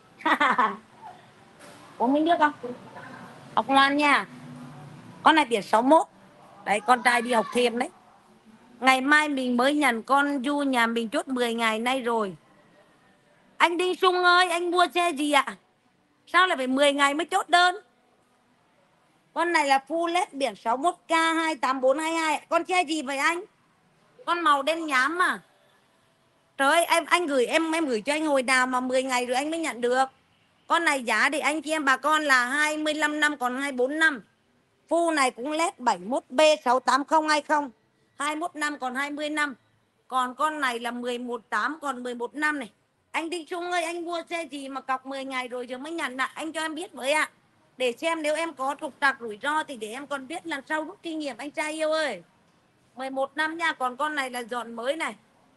Uống miếng nước không? Học Loan nha. Con này biển 61. Đấy, con trai đi học thêm đấy. Ngày mai mình mới nhận con Du nhà mình chốt 10 ngày nay rồi. Anh Đinh Sung ơi, anh mua xe gì ạ? Sao lại phải 10 ngày mới chốt đơn? Con này là Full LED biển 61K28422. Con xe gì vậy anh? Con màu đen nhám mà. Trời ơi, anh gửi em gửi cho anh hồi nào mà 10 ngày rồi anh mới nhận được. Con này giá để anh chị em bà con là 25 năm còn 24 năm. Phu này cũng LED 71B68020. 21 năm còn 20 năm. Còn con này là 11/8 còn 11 năm này. Anh Đinh Trung ơi, anh mua xe gì mà cọc 10 ngày rồi giờ mới nhận ạ? Anh cho em biết với ạ. Để xem nếu em có trục trặc rủi ro thì để em còn biết lần sau rút kinh nghiệm anh trai yêu ơi. 11 năm nha, còn con này là dọn mới này.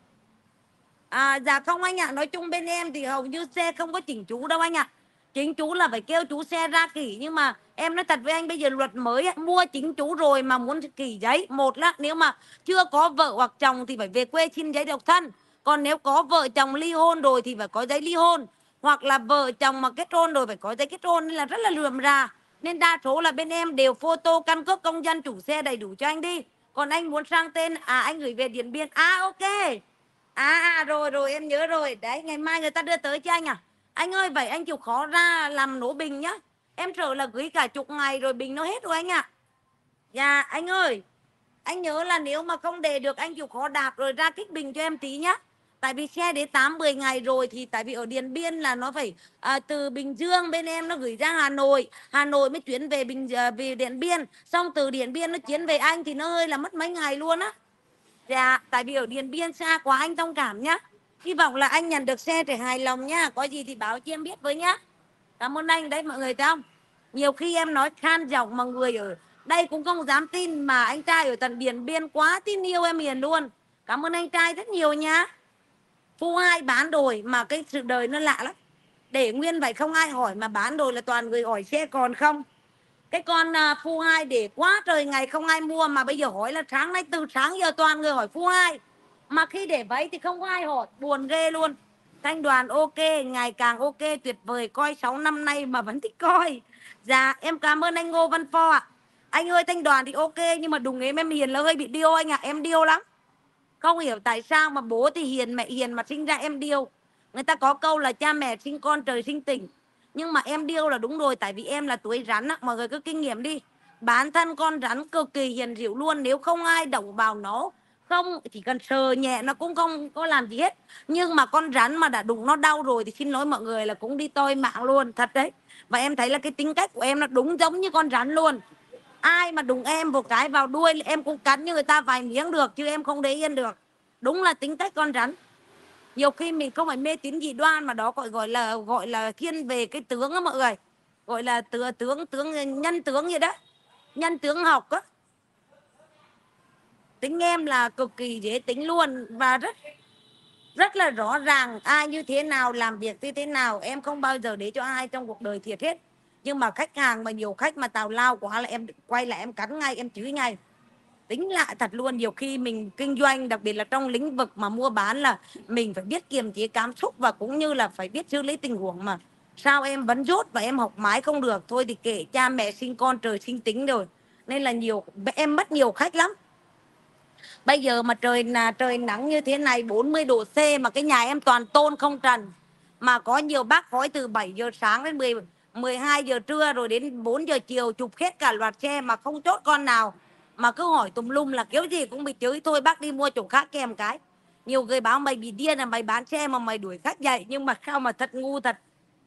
Dạ không anh ạ, nói chung bên em thì hầu như xe không có chỉnh chú đâu anh ạ. Chính chú là phải kêu chú xe ra kỷ, nhưng mà em nói thật với anh bây giờ luật mới mua chính chú rồi mà muốn kỷ giấy, một là nếu mà chưa có vợ hoặc chồng thì phải về quê xin giấy độc thân. Còn nếu có vợ chồng ly hôn rồi thì phải có giấy ly hôn, hoặc là vợ chồng mà kết hôn rồi phải có giấy kết hôn, nên là rất là lườm rà. Nên đa số là bên em đều photo căn cước công dân chủ xe đầy đủ cho anh đi. Còn anh muốn sang tên anh gửi về Điện Biên. Ok. Rồi em nhớ rồi. Đấy, ngày mai người ta đưa tới cho anh à? Anh ơi, vậy anh chịu khó ra làm nổ bình nhá. Em sợ là gửi cả chục ngày rồi bình nó hết rồi anh ạ. Dạ, anh ơi. Anh nhớ là nếu mà không để được anh chịu khó đạp rồi ra kích bình cho em tí nhá. Tại vì xe đến 8-10 ngày rồi thì tại vì ở Điện Biên là nó phải từ Bình Dương bên em nó gửi ra Hà Nội. Hà Nội mới chuyển về về Điện Biên. Xong từ Điện Biên nó chuyển về anh thì nó hơi là mất mấy ngày luôn á. Dạ, tại vì ở Điện Biên xa quá anh thông cảm nhá. Hy vọng là anh nhận được xe để hài lòng nhá. Có gì thì báo cho em biết với nhá. Cảm ơn anh đấy mọi người thấy không? Nhiều khi em nói khan giọng mà người ở đây cũng không dám tin, mà anh trai ở tận Điện Biên quá tin yêu em Hiền luôn. Cảm ơn anh trai rất nhiều nhá. Phu 2 bán rồi mà cái sự đời nó lạ lắm. Để nguyên vậy không ai hỏi mà bán rồi là toàn người hỏi xe còn không. Cái con Phu 2 để quá trời ngày không ai mua mà bây giờ hỏi là sáng nay từ sáng giờ toàn người hỏi Phu 2. Mà khi để váy thì không có ai hỏi, buồn ghê luôn. Thanh Đoàn ok, ngày càng ok, tuyệt vời, coi 6 năm nay mà vẫn thích coi. Dạ, em cảm ơn anh Ngô Văn Phò ạ. Anh ơi, Thanh Đoàn thì ok nhưng mà đùng em hiền là hơi bị điêu anh ạ, em điêu lắm. Không hiểu tại sao mà bố thì hiền mẹ hiền mà sinh ra em điêu. Người ta có câu là cha mẹ sinh con trời sinh tình. Nhưng mà em điêu là đúng rồi, tại vì em là tuổi rắn á, mọi người cứ kinh nghiệm đi. Bản thân con rắn cực kỳ hiền dịu luôn, nếu không ai động vào nó, không chỉ cần sờ nhẹ nó cũng không có làm gì hết. Nhưng mà con rắn mà đã đụng nó đau rồi thì xin lỗi mọi người là cũng đi toi mạng luôn, thật đấy. Và em thấy là cái tính cách của em nó đúng giống như con rắn luôn. Ai mà đụng em một cái vào đuôi em cũng cắn như người ta vài miếng được, chứ em không để yên được. Đúng là tính cách con rắn. Nhiều khi mình không phải mê tín dị đoan mà đó gọi là thiên về cái tướng á mọi người, gọi là tướng nhân tướng gì đó, nhân tướng học á. Tính em là cực kỳ dễ tính luôn và rất rất là rõ ràng ai như thế nào làm việc như thế nào, em không bao giờ để cho ai trong cuộc đời thiệt hết. Nhưng mà khách hàng mà nhiều khách mà tào lao quá là em quay lại em cắn ngay, em chửi ngay. Tính lại thật luôn, nhiều khi mình kinh doanh đặc biệt là trong lĩnh vực mà mua bán là mình phải biết kiềm chế cảm xúc và cũng như là phải biết xử lý tình huống. Mà sao em vẫn dốt và em học mãi không được, thôi thì kệ, cha mẹ sinh con trời sinh tính rồi, nên là em mất nhiều khách lắm. Bây giờ mà trời nắng như thế này 40 độ C mà cái nhà em toàn tôn không trần, mà có nhiều bác hỏi từ 7 giờ sáng đến 12 giờ trưa rồi đến 4 giờ chiều chụp hết cả loạt xe mà không chốt con nào, mà cứ hỏi tùm lum là kiểu gì cũng bị chửi, thôi bác đi mua chỗ khác kèm cái. Nhiều người bảo mày bị điên là mày bán xe mà mày đuổi khách vậy, nhưng mà sao mà thật ngu thật.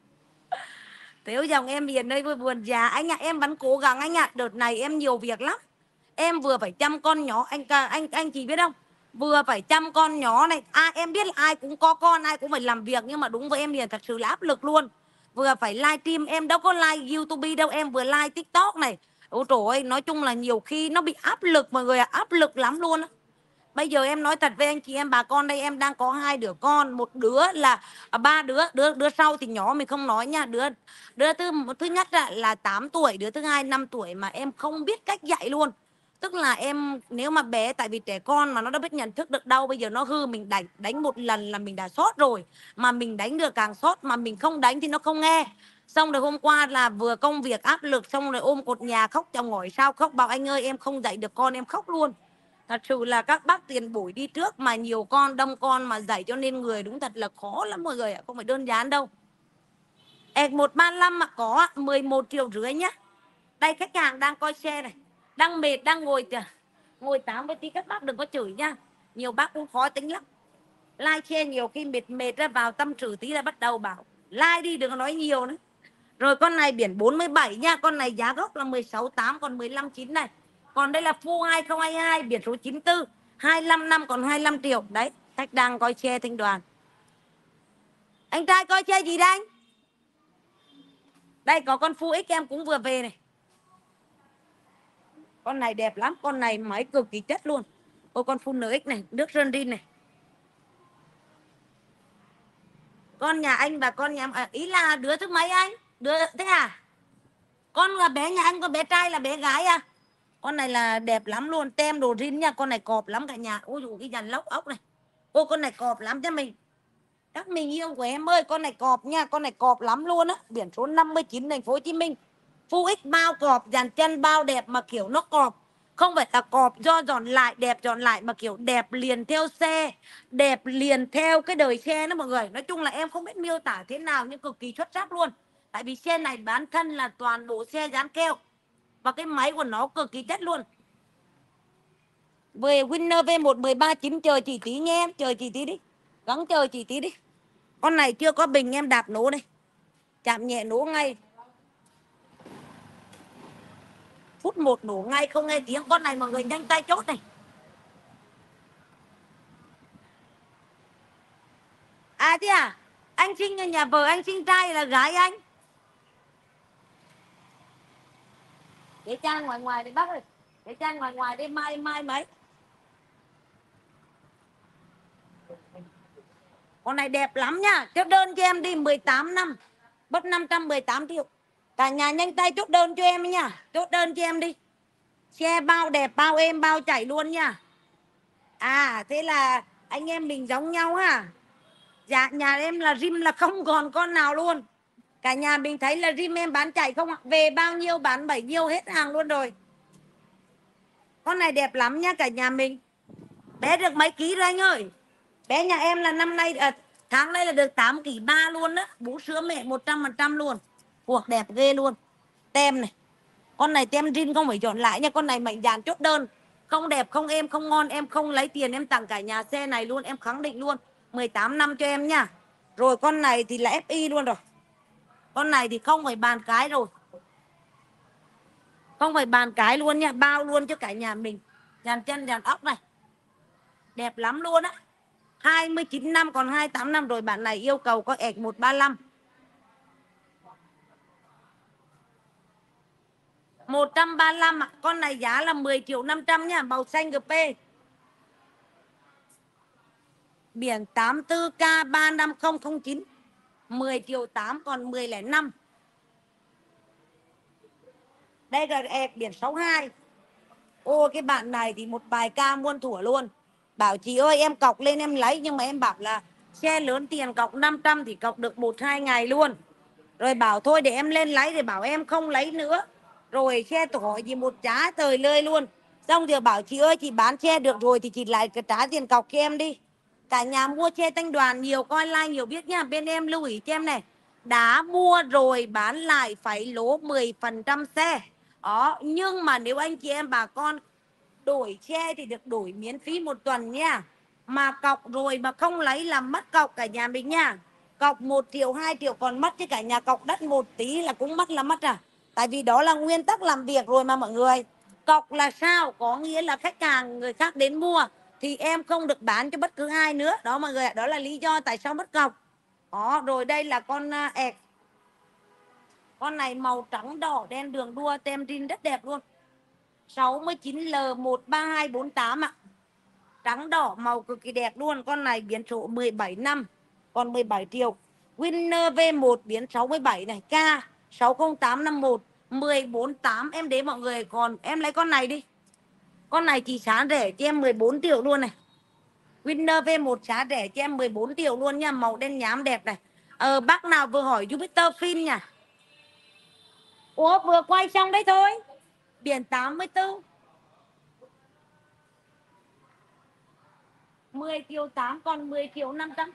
Thiếu dòng em hiền đây vui buồn già anh ạ, em vẫn cố gắng anh ạ. Đợt này em nhiều việc lắm, em vừa phải chăm con nhỏ, anh chị biết không, vừa phải chăm con nhỏ này. Em biết là ai cũng có con, ai cũng phải làm việc, nhưng mà đúng với em thì thật sự là áp lực luôn. Vừa phải live stream, em đâu có live YouTube đâu, em vừa live TikTok này. Ôi trời ơi, nói chung là nhiều khi nó bị áp lực mọi người ạ, áp lực lắm luôn á. Bây giờ em nói thật với anh chị em bà con đây, em đang có 2 đứa con, một đứa là 3 đứa, đứa sau thì nhỏ mình không nói nha. Đứa thứ nhất là 8 tuổi, đứa thứ hai 5 tuổi mà em không biết cách dạy luôn. Tức là em nếu mà bé, tại vì trẻ con mà nó đã biết nhận thức được đau, bây giờ nó hư mình đánh một lần là mình đã sót rồi, mà mình đánh được càng sót, mà mình không đánh thì nó không nghe. Xong rồi hôm qua là vừa công việc áp lực, xong rồi ôm cột nhà khóc, chồng hỏi sao khóc, bảo anh ơi em không dạy được con, em khóc luôn. Thật sự là các bác tiền bối đi trước mà nhiều con đông con mà dạy cho nên người đúng thật là khó lắm mọi người ạ, không phải đơn giản đâu. Ẹc 135 mà có 11,5 triệu nhá. Đây khách hàng đang coi xe này, đang mệt, đang ngồi tám với tí, các bác đừng có chửi nha, nhiều bác cũng khó tính lắm. Like xe nhiều khi mệt mệt ra vào tâm sự tí là bắt đầu bảo like đi, đừng có nói nhiều nữa. Rồi con này biển 47 nha, con này giá gốc là 16,8 còn 15,9 này. Còn đây là Phu 2022 biển số 94, 25 năm còn 25 triệu. Đấy, khách đang coi xe Thanh Đoàn. Anh trai coi xe gì đây anh? Đây có con Phu X em cũng vừa về này. Con này đẹp lắm, con này máy cực kỳ chất luôn. Ôi con Phu NX này, nước sơn rin này. Con nhà anh và con nhà ý là đứa thứ mấy anh? Đứa thế à? Con là bé nhà anh, con bé trai là bé gái à? Con này là đẹp lắm luôn, tem đồ rin nha, con này cọp lắm cả nhà. Ôi dồi cái dàn lốc ốc này. Ôi con này cọp lắm cho mình. Các mình yêu của em ơi, con này cọp nha, con này cọp lắm luôn á. Biển số 59 thành phố Hồ Chí Minh. Full X bao cọp, dàn chân bao đẹp mà kiểu nó cọp. Không phải là cọp do dọn lại, đẹp dọn lại mà kiểu đẹp liền theo xe, đẹp liền theo cái đời xe đó mọi người. Nói chung là em không biết miêu tả thế nào nhưng cực kỳ xuất sắc luôn. Tại vì xe này bán thân là toàn bộ xe dán keo. Và cái máy của nó cực kỳ chất luôn. Về Winner V1 13,9 chờ chị tí nghe em, chờ chị tí đi. Gắng chờ chị tí đi. Con này chưa có bình em đạp nổ đây. Chạm nhẹ nổ ngay. Phút 1 nổ ngay không nghe tiếng. Con này mọi người nhanh tay chốt này. À thế à? Anh sinh nhà vợ anh sinh trai là gái anh? Để trang ngoài ngoài đi bác ơi. Để trang ngoài ngoài đi, mai mấy. Con này đẹp lắm nha. Chốt đơn cho em đi 18 năm. Bất 518 triệu. Cả nhà nhanh tay chốt đơn cho em nha. Chốt đơn cho em đi. Xe bao đẹp, bao êm, bao chảy luôn nha. À thế là anh em mình giống nhau ha. Dạ nhà em là rim là không còn con nào luôn. Cả nhà mình thấy là rim em bán chạy không ạ? Về bao nhiêu bán bấy nhiêu hết hàng luôn rồi. Con này đẹp lắm nha cả nhà mình. Bé được mấy ký rồi anh ơi? Bé nhà em là năm nay tháng nay là được 8 ký 3 luôn á. Bú sữa mẹ 100% luôn. Cuộc đẹp ghê luôn. Tem này. Con này tem rin không phải chọn lại nha. Con này mạnh dạn chốt đơn. Không đẹp, không êm, không ngon. Em không lấy tiền em tặng cả nhà xe này luôn. Em khẳng định luôn. 18 năm cho em nha. Rồi con này thì là FI luôn rồi. Con này thì không phải bàn cái rồi. Không phải bàn cái luôn nha. Bao luôn cho cả nhà mình. Dàn chân, dàn ốc này. Đẹp lắm luôn á. 29 năm còn 28 năm rồi. Bạn này yêu cầu có ệch 135. 135 ạ. Con này giá là 10 triệu 500 nha. Màu xanh GP. Biển 84K35009. 10 triệu 8 còn 1005. Đây là ệch biển 62. Ô cái bạn này thì một bài ca muôn thuở luôn. Bảo chị ơi em cọc lên em lấy. Nhưng mà em bảo là xe lớn tiền cọc 500 thì cọc được 1-2 ngày luôn. Rồi bảo thôi để em lên lấy. Thì bảo em không lấy nữa. Rồi xe tôi hỏi gì một trá tời lơi luôn. Xong rồi bảo chị ơi chị bán xe được rồi thì chị lại trả tiền cọc cho em đi. Cả nhà mua xe Thanh Đoàn nhiều coi like nhiều biết nha. Bên em lưu ý cho em này. Đã mua rồi bán lại phải lỗ 10% xe. Đó, nhưng mà nếu anh chị em bà con đổi xe thì được đổi miễn phí 1 tuần nha. Mà cọc rồi mà không lấy là mất cọc cả nhà mình nha. Cọc 1 triệu 2 triệu còn mất chứ cả nhà cọc đất một tí là cũng mất là mất à. Tại vì đó là nguyên tắc làm việc rồi mà mọi người. Cọc là sao? Có nghĩa là khách hàng người khác đến mua thì em không được bán cho bất cứ ai nữa. Đó mọi người ạ, đó là lý do tại sao mất cọc. Đó, rồi đây là con ẹt. Con này màu trắng đỏ đen đường đua tem rin rất đẹp luôn. 69L13248 ạ. Trắng đỏ màu cực kỳ đẹp luôn. Con này biển số 17 năm. Còn 17 triệu. Winner V1 biển 67 này. K60851 148 em đến mọi người. Còn em lấy con này đi. Con này chỉ giá rẻ cho em 14 triệu luôn này. Winner V1 giá rẻ cho em 14 triệu luôn nha. Màu đen nhám đẹp này. Bác nào vừa hỏi Jupiter phim nha. Ủa vừa quay xong đấy thôi. Biển 84. 10 triệu 8 còn 10 triệu 500.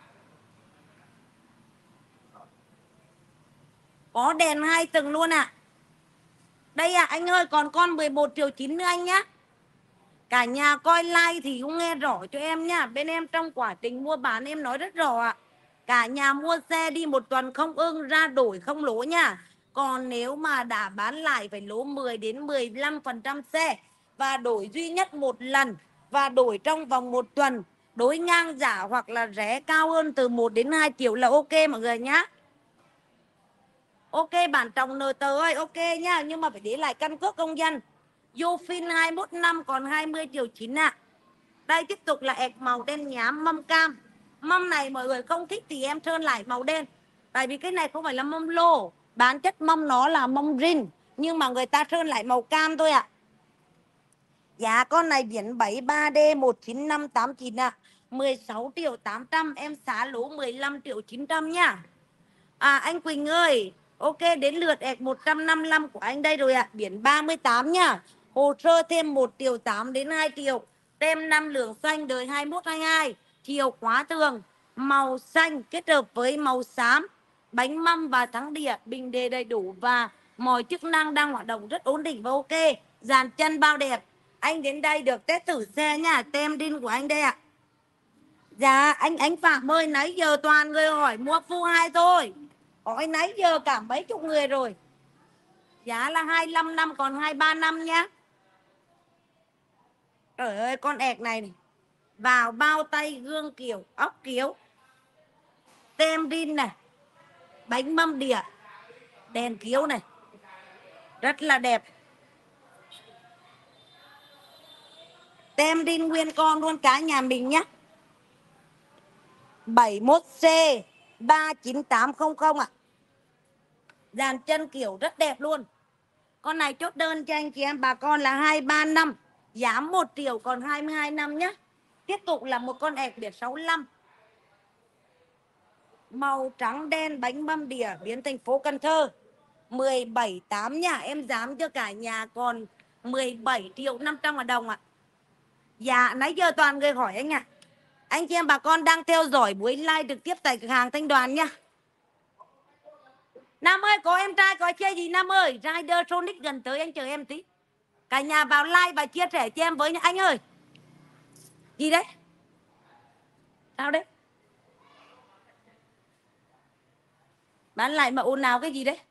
Có đèn 2 tầng luôn ạ. Đây ạ anh ơi còn con 11 triệu 9 nữa anh nhá. Cả nhà coi like thì cũng nghe rõ cho em nhá. Bên em trong quá trình mua bán em nói rất rõ ạ. Cả nhà mua xe đi 1 tuần không ưng ra đổi không lỗ nha. Còn nếu mà đã bán lại phải lỗ 10 đến 15% xe. Và đổi duy nhất 1 lần. Và đổi trong vòng 1 tuần. Đối ngang giả hoặc là rẻ cao hơn từ 1 đến 2 triệu là ok mọi người nhá. Ok bản trọng nợ tờ ơi ok nhá. Nhưng mà phải để lại căn cước công dân. Vô Fin 21 năm còn 20 triệu 9 ạ. Đây tiếp tục là ẹc màu đen nhám mâm cam. Mâm này mọi người không thích thì em sơn lại màu đen. Tại vì cái này không phải là mâm lô. Bản chất mâm nó là mâm rin. Nhưng mà người ta sơn lại màu cam thôi ạ. Giá con này biển 73D19589 ạ. 16 triệu 800 em xá lỗ 15 triệu 900 nha. Anh Quỳnh ơi, ok đến lượt ẹc 155 của anh đây rồi ạ. Biển 38 nha. Hồ sơ thêm 1 triệu 8 đến 2 triệu. Tem 5 lượng xanh đời 21-22. Chiều khóa thường. Màu xanh kết hợp với màu xám. Bánh mâm và thắng địa. Bình đề đầy đủ và mọi chức năng đang hoạt động rất ổn định và ok. Dàn chân bao đẹp. Anh đến đây được test thử xe nha. Tem đinh của anh đây ạ. Dạ anh Phạm ơi nãy giờ toàn người hỏi mua Phu 2 thôi. Hỏi nãy giờ cả mấy chục người rồi. Giá là 25 năm còn 23 năm nhá. Trời ơi con ẹc này, vào bao tay gương kiểu ốc kiếu. Tem rin này. Bánh mâm đĩa. Đèn kiếu này. Rất là đẹp. Tem rin nguyên con luôn cả nhà mình nhá. 71C 39800 ạ. Dàn chân kiểu rất đẹp luôn. Con này chốt đơn cho anh chị em bà con là 235, giá 1 triệu còn 22 năm nhé. Tiếp tục là một con ẹc biển 65. Màu trắng đen bánh mâm đỉa biến thành phố Cần Thơ. 17.8 nha, em dám cho cả nhà còn 17 triệu 500 ngàn đồng ạ. Dạ, nãy giờ toàn người hỏi anh ạ. Anh chị em bà con đang theo dõi buổi live trực tiếp tại cửa hàng Thanh Đoàn nha. Nam ơi, có em trai có chơi gì Nam ơi? Rider Sonic gần tới, anh chờ em tí. Cả nhà vào like và chia sẻ cho em với nha anh ơi. Gì đấy? Sao đấy? Bán lại mà ồn nào cái gì đấy?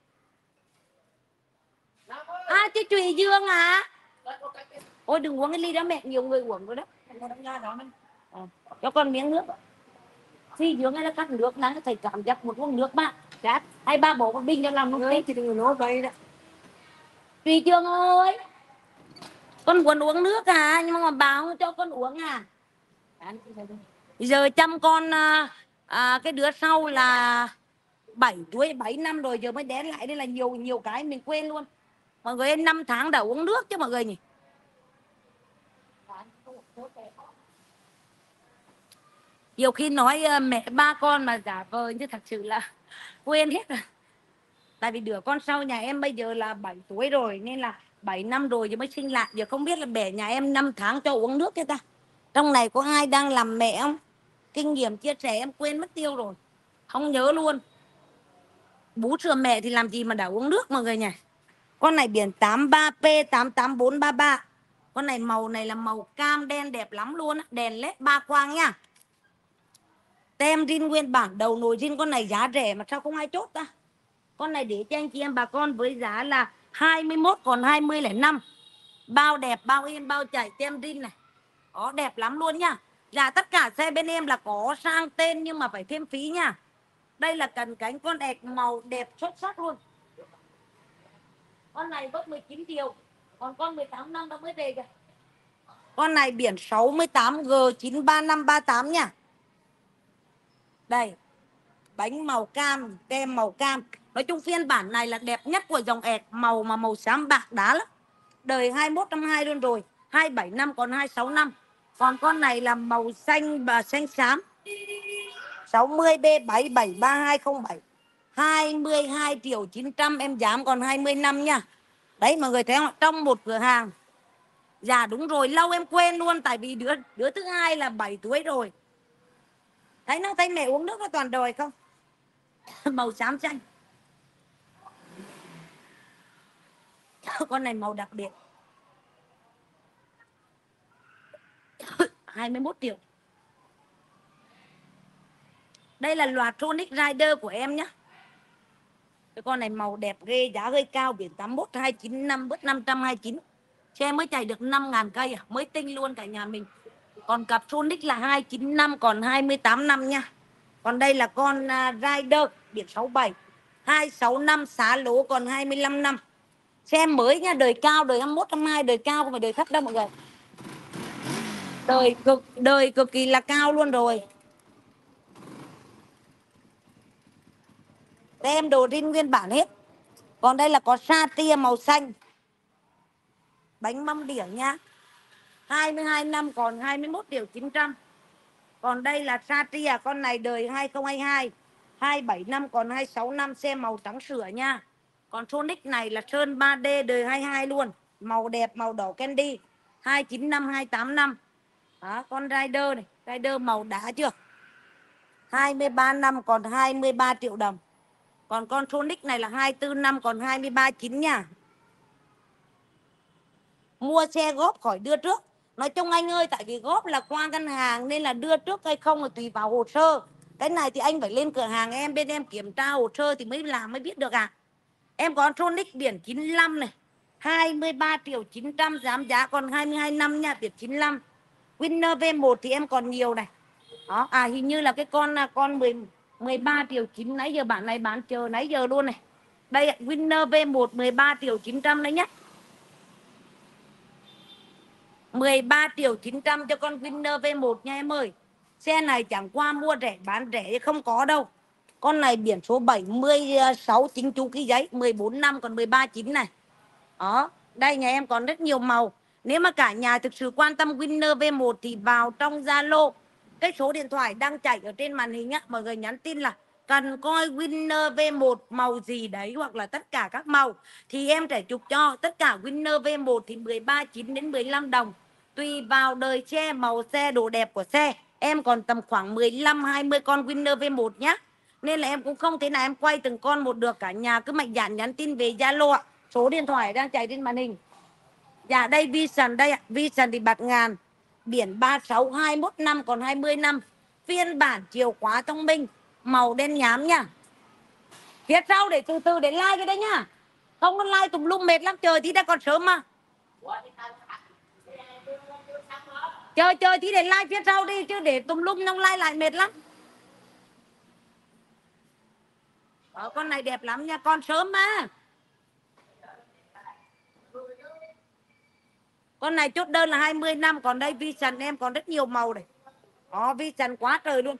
À, chứ Trùy Dương à? Ôi đừng uống cái ly đó mẹ, nhiều người uống rồi đó. Cho con miếng nước. Phi Dương ấy nó cắt nước, nó thấy cảm giác một uống nước mà. Chát, hay ba bố con Bình cho làm không tí. Thì đừng nói vậy đó. Trùy Dương ơi, con muốn uống nước à, nhưng mà bà không cho con uống à? Giờ chăm con cái đứa sau là 7 tuổi 7 năm rồi giờ mới đén lại, đây là nhiều nhiều cái mình quên luôn. Mọi người 5 tháng đã uống nước chứ mọi người nhỉ. Nhiều khi nói mẹ ba con mà giả vờ chứ thật sự là quên hết rồi. Tại vì đứa con sau nhà em bây giờ là 7 tuổi rồi, nên là 7 năm rồi giờ mới sinh lại. Giờ không biết là bẻ nhà em 5 tháng cho uống nước thế ta. Trong này có ai đang làm mẹ không? Kinh nghiệm chia sẻ em quên mất tiêu rồi, không nhớ luôn. Bú sữa mẹ thì làm gì mà đã uống nước mọi người nhỉ. Con này biển 83P 88433. Con này màu này là màu cam đen đẹp lắm luôn á. Đèn led 3 quang nha. Tem zin nguyên bản, đầu nồi zin. Con này giá rẻ mà sao không ai chốt ta. Con này để cho anh chị em bà con với giá là 21 còn 20,05. Bao đẹp, bao in, bao chảy, tem zin này. Đó, đẹp lắm luôn nha. Dạ tất cả xe bên em là có sang tên nhưng mà phải thêm phí nha. Đây là cần cánh con ẹc màu đẹp xuất sắc luôn. Con này mất 19 triệu, còn con 18 năm nó mới về kìa. Con này biển 68 G93538 nha. Đây, bánh màu cam, kem màu cam. Nói chung phiên bản này là đẹp nhất của dòng ẹc, màu mà màu xám bạc đá lắm. Đời 21 năm 2 luôn rồi, 27 năm còn 26 năm. Còn con này là màu xanh và xanh xám. 60B7732007. 22 triệu 900 em dám còn 20 năm nha. Đấy mọi người thấy không? Trong một cửa hàng. Dạ đúng rồi, lâu em quên luôn. Tại vì đứa thứ hai là 7 tuổi rồi. Thấy nó thấy mẹ uống nước nó toàn đời không. Màu xám xanh. Con này màu đặc biệt. 21 triệu. Đây là loạt Sonic Rider của em nhé. Cái con này màu đẹp ghê, giá hơi cao, biển 81 295 bớt 529. Xe mới chạy được 5.000 cây à, mới tinh luôn cả nhà mình. Còn cặp Sonic là 295 còn 28 năm nha. Còn đây là con Rider biển 67 265 xá lố còn 25 năm. Xe mới nha, đời cao, đời 21 22, đời cao không phải đời thấp đâu mọi người. Đời cực kỳ là cao luôn rồi. Tem đồ zin nguyên bản hết. Còn đây là có sa tia màu xanh. Bánh mâm đĩa nhá. 22 năm còn 21 triệu 900. Còn đây là Satria, con này đời 2022, 27 năm còn 26 năm, xe màu trắng sữa nha. Còn Sonic này là sơn 3D đời 22 luôn, màu đẹp, màu đỏ candy, 29 năm 28 năm. Đó, con Rider này, Rider màu đá chưa? 23 năm còn 23 triệu đồng. Còn con Sonic này là 24 năm còn 23,9 nha. Mua xe góp khỏi đưa trước. Nói chung anh ơi, tại vì góp là qua ngân hàng nên là đưa trước hay không là tùy vào hồ sơ. Cái này thì anh phải lên cửa hàng em, bên em kiểm tra hồ sơ thì mới làm mới biết được à. Em có Sonic biển 95 này, 23 triệu 900, giảm giá còn 22 năm nha, biển 95. Winner V1 thì em còn nhiều này. Đó, hình như là cái con 13 triệu 9 nãy giờ bạn này bán chờ nãy giờ luôn này. Đây Winner V1 13 triệu 900 đấy nhá. 13 triệu 900 cho con Winner V1 nha em ơi. Xe này chẳng qua mua rẻ bán rẻ chứ không có đâu. Con này biển số 76 chính chú ký giấy, 14 năm còn 13 chín này. Đó, đây nhà em còn rất nhiều màu. Nếu mà cả nhà thực sự quan tâm Winner V1 thì vào trong Zalo, cái số điện thoại đang chạy ở trên màn hình á, mọi người nhắn tin là cần coi Winner V1 màu gì đấy hoặc là tất cả các màu thì em sẽ chụp cho. Tất cả Winner V1 thì 13.9 đến 15 đồng. Tùy vào đời xe, màu xe, độ đẹp của xe. Em còn tầm khoảng 15-20 con Winner V1 nhá. Nên là em cũng không thể nào em quay từng con một được, cả nhà cứ mạnh dạn nhắn tin về Zalo ạ. Số điện thoại đang chạy trên màn hình. Dạ đây Vision đây ạ. Vision thì bạc ngàn. Biển 36 21 năm còn 20 năm. Phiên bản chìa khóa thông minh, màu đen nhám nha. Phía sau để từ từ để like cái đấy nhá. Không có like tùm lum mệt lắm, trời tí đã còn sớm mà. Chơi tí để like phía sau đi chứ để tùm lum không like lại mệt lắm. Con này đẹp lắm nha, con sớm mà. Con này chốt đơn là 20 năm. Còn đây Vision em còn rất nhiều màu này. Vision quá trời luôn.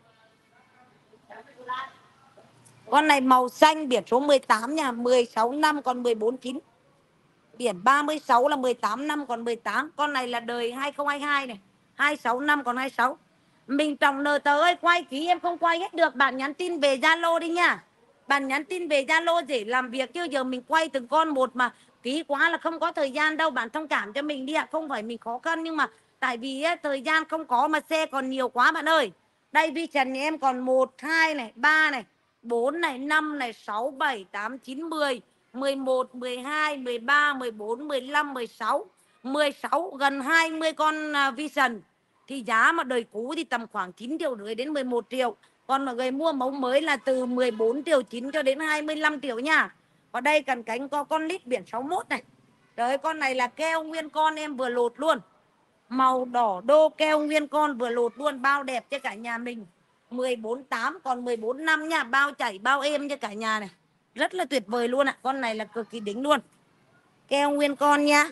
Con này màu xanh biển số 18 nha, 16 năm còn 14 chín. Biển 36 là 18 năm còn 18. Con này là đời 2022 này, 26 năm còn 26. Mình trọng nờ tờ ơi, quay ký em không quay hết được, bạn nhắn tin về Zalo đi nha. Bạn nhắn tin về Zalo để làm việc chứ giờ mình quay từng con một mà ký quá là không có thời gian đâu, bạn thông cảm cho mình đi ạ. Không phải mình khó khăn nhưng mà tại vì thời gian không có mà xe còn nhiều quá bạn ơi. Đây Vision thì em còn 1 2 này, 3 này, 4 này, 5 này, 6 7 8 9 10, 11 12 13 14 15 16, 16 gần 20 con Vision. Thì giá mà đời cũ thì tầm khoảng 9 triệu rưỡi đến 11 triệu. Còn mọi người mua mẫu mới là từ 14 triệu 9 cho đến 25 triệu nha. Ở đây cần cánh có con lít biển 61 này. Đấy, con này là keo nguyên con em vừa lột luôn. Màu đỏ đô keo nguyên con vừa lột luôn, bao đẹp cho cả nhà mình. 14.8 còn 14 năm nha, bao chảy bao êm cho cả nhà này. Rất là tuyệt vời luôn ạ. Con này là cực kỳ đỉnh luôn. Keo nguyên con nha.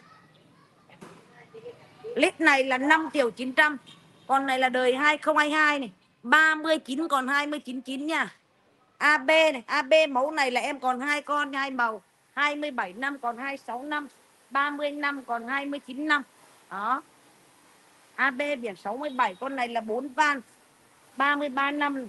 Lít này là 5 triệu 900. Con này là đời 2022 này, 39 còn 29 nha. AB này, AB mẫu này là em còn 2 con 2 màu, 27 năm còn 26 năm, 30 năm còn 29 năm. Đó. AB biển 67, con này là 4 van, 33 năm.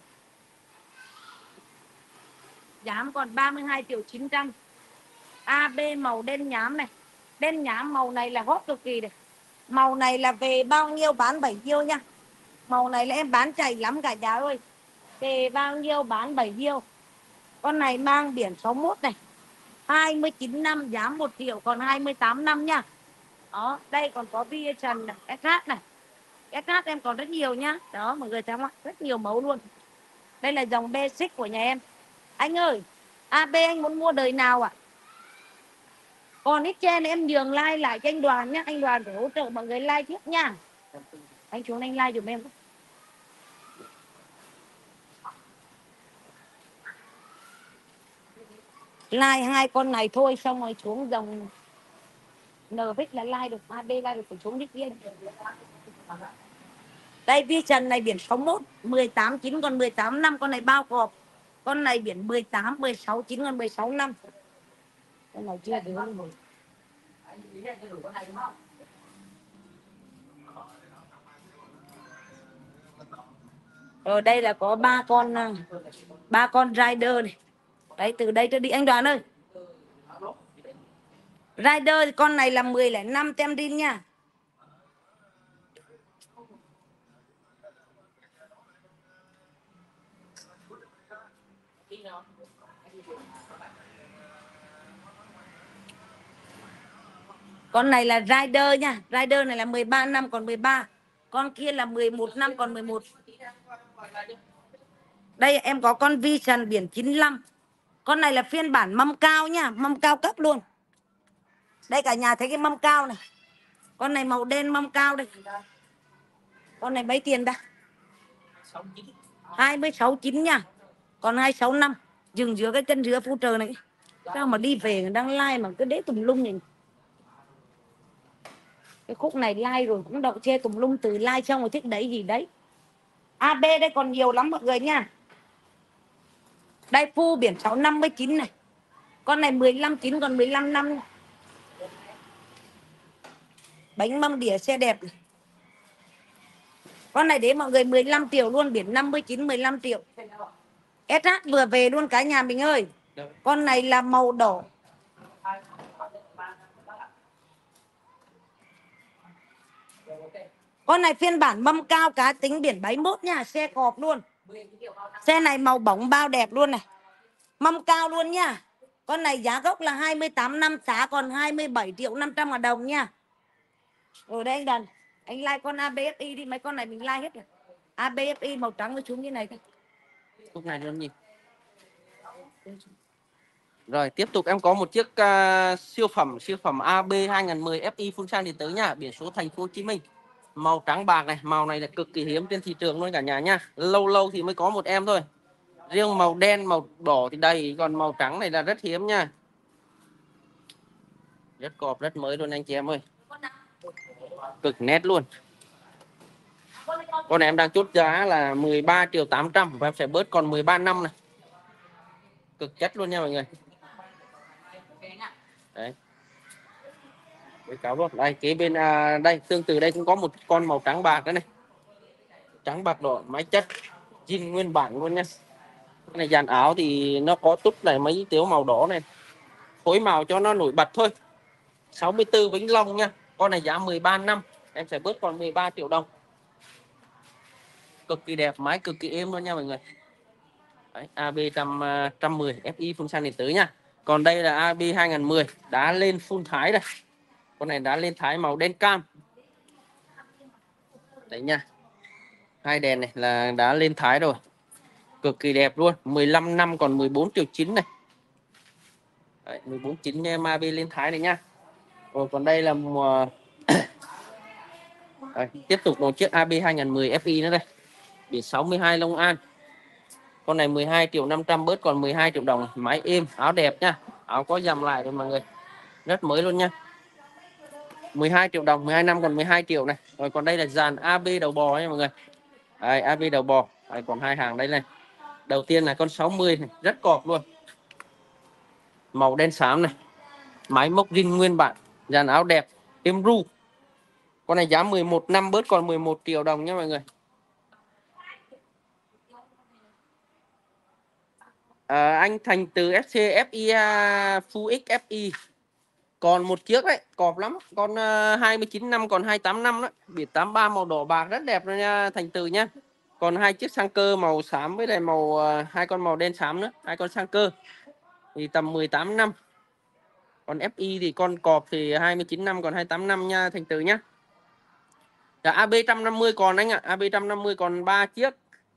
Giá còn 32 triệu 900. AB màu đen nhám này. Đen nhám màu này là hot cực kỳ này. Màu này là về bao nhiêu bán bấy nhiêu nha. Màu này là em bán chạy lắm cả nhà ơi. Về bao nhiêu bán bấy nhiêu. Con này mang biển 61 này, 29 năm, giá 1 triệu còn 28 năm nha. Đó, đây còn có Vision này, SH này. SH em còn rất nhiều nhá. Đó, mọi người thấy không ạ? Rất nhiều mẫu luôn. Đây là dòng basic của nhà em. Anh ơi, AB anh muốn mua đời nào ạ? Còn ít trên em nhường like lại cho anh Đoàn nhá. Anh Đoàn phải hỗ trợ mọi người like tiếp nha. Anh xuống anh like giùm em. Like 2 con này thôi xong rồi xuống dòng NVIC là like được, AB like được, phải xuống đích viên. Đây Vision này biển 61, 18 9 còn 18 năm, con này bao cọp. Con này biển 18, 16 9 còn 16 năm. Con này chưa được rồi. Ở đây là có 3 con Rider này. Đấy, từ đây cho đi anh Đoàn ơi. Rider con này là 1005 tem rin nha. Con này là Rider nha. Rider này là 13 năm còn 13. Con kia là 11 năm còn 11. Đây em có con Vision biển 95. Con này là phiên bản mâm cao nha, mâm cao cấp luôn. Đây cả nhà thấy cái mâm cao này. Con này màu đen mâm cao đây. Con này mấy tiền ta? 26 9 nha. Còn 26 năm. Dừng giữa cái chân giữa phu trời này. Sao mà đi về đang like mà cứ để tùm lum nhìn. Cái khúc này like rồi cũng đậu che tùm lum, từ like xong rồi thích đấy gì đấy. AB đây còn nhiều lắm mọi người nha. Đây full biển 659 này. Con này 15 9 còn 15 năm. Bánh mâm đĩa xe đẹp này. Con này để mọi người 15 triệu luôn, biển 59 15 triệu. SH vừa về luôn cả nhà mình ơi. Con này là màu đỏ. Con này phiên bản mâm cao cá tính biển 71 nha, xe cọp luôn. Xe này màu bóng bao đẹp luôn này. Mâm cao luôn nha. Con này giá gốc là 28 năm, giá còn 27 triệu 500 ngàn đồng nha. Rồi đây anh Đần, anh like con ABFI đi, mấy con này mình like hết rồi. ABFI màu trắng nó xuống như này thôi. Lúc này luôn nhỉ. Rồi tiếp tục em có một chiếc siêu phẩm AB 2010 FI phun sang điện tử nha, biển số thành phố Hồ Chí Minh. Màu trắng bạc này, màu này là cực kỳ hiếm trên thị trường luôn cả nhà nha. Lâu lâu thì mới có một em thôi. Riêng màu đen, màu đỏ thì đầy, còn màu trắng này là rất hiếm nha. Rất cọp, rất mới luôn anh chị em ơi. Cực nét luôn. Con này em đang chốt giá là 13 triệu 800 và em sẽ bớt còn 13 năm này. Cực chất luôn nha mọi người. Đấy. Với cáo luôn. Đây kế bên đây tương tự đây cũng có một con màu trắng bạc đó này. Trắng bạc đỏ máy chất zin nguyên bản luôn nha. Cái này dàn áo thì nó có tút này mấy tiếu màu đỏ này. Phối màu cho nó nổi bật thôi. 64 Vĩnh Long nha. Con này giá 13 năm, em sẽ bớt còn 13 triệu đồng. Cực kỳ đẹp, máy cực kỳ êm luôn nha mọi người. Đấy, AB 110 FI phun xăng điện tử nha. Còn đây là AB 2010 đã lên phun thái đây. Con này đã lên thái màu đen cam. Đấy nha. Hai đèn này là đã lên thái rồi. Cực kỳ đẹp luôn, 15 năm còn 14 triệu 9 này. Đấy, 14 9 em AB lên thái này nha. Rồi còn đây là Đây, tiếp tục một chiếc AB 2010 FI nữa đây. Biển 62 Long An. Con này 12 triệu 500 bớt còn 12 triệu đồng. Máy êm, áo đẹp nha. Áo có dầm lại rồi mọi người. Rất mới luôn nha. 12 triệu đồng, 12 năm còn 12 triệu này. Rồi còn đây là dàn AB đầu bò nha mọi người. Đây, AB đầu bò. Đây, còn hai hàng đây này. Đầu tiên là con 60 này, rất cọp luôn. Màu đen xám này. Máy móc zin nguyên bản, dàn áo đẹp, êm ru. Con này giá 11 năm bớt còn 11 triệu đồng nha mọi người. Anh Thành từ FC FI Full X FI. Còn một chiếc đấy, cọp lắm. Con 29 năm còn 28 năm đó. Biển 83 màu đỏ bạc rất đẹp rồi nha Thành từ nha. Còn hai chiếc sang cơ màu xám với lại màu hai con màu đen xám nữa, hai con sang cơ. Thì tầm 18 năm. Còn FI thì con cọp thì 29 năm còn 28 năm nha Thành từ nhá. AB 150 còn anh ạ, AB 150 còn 3 chiếc.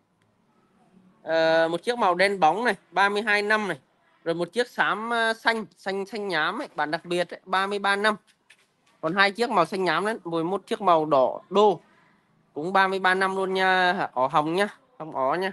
Một chiếc màu đen bóng này, 32 năm này. Rồi một chiếc xám xanh nhám ấy, bản đặc biệt ấy, 33 năm. Còn hai chiếc màu xanh nhám đấy, rồi một chiếc màu đỏ đô cũng 33 năm luôn nha, ó hồng nhá, hồng ó nha.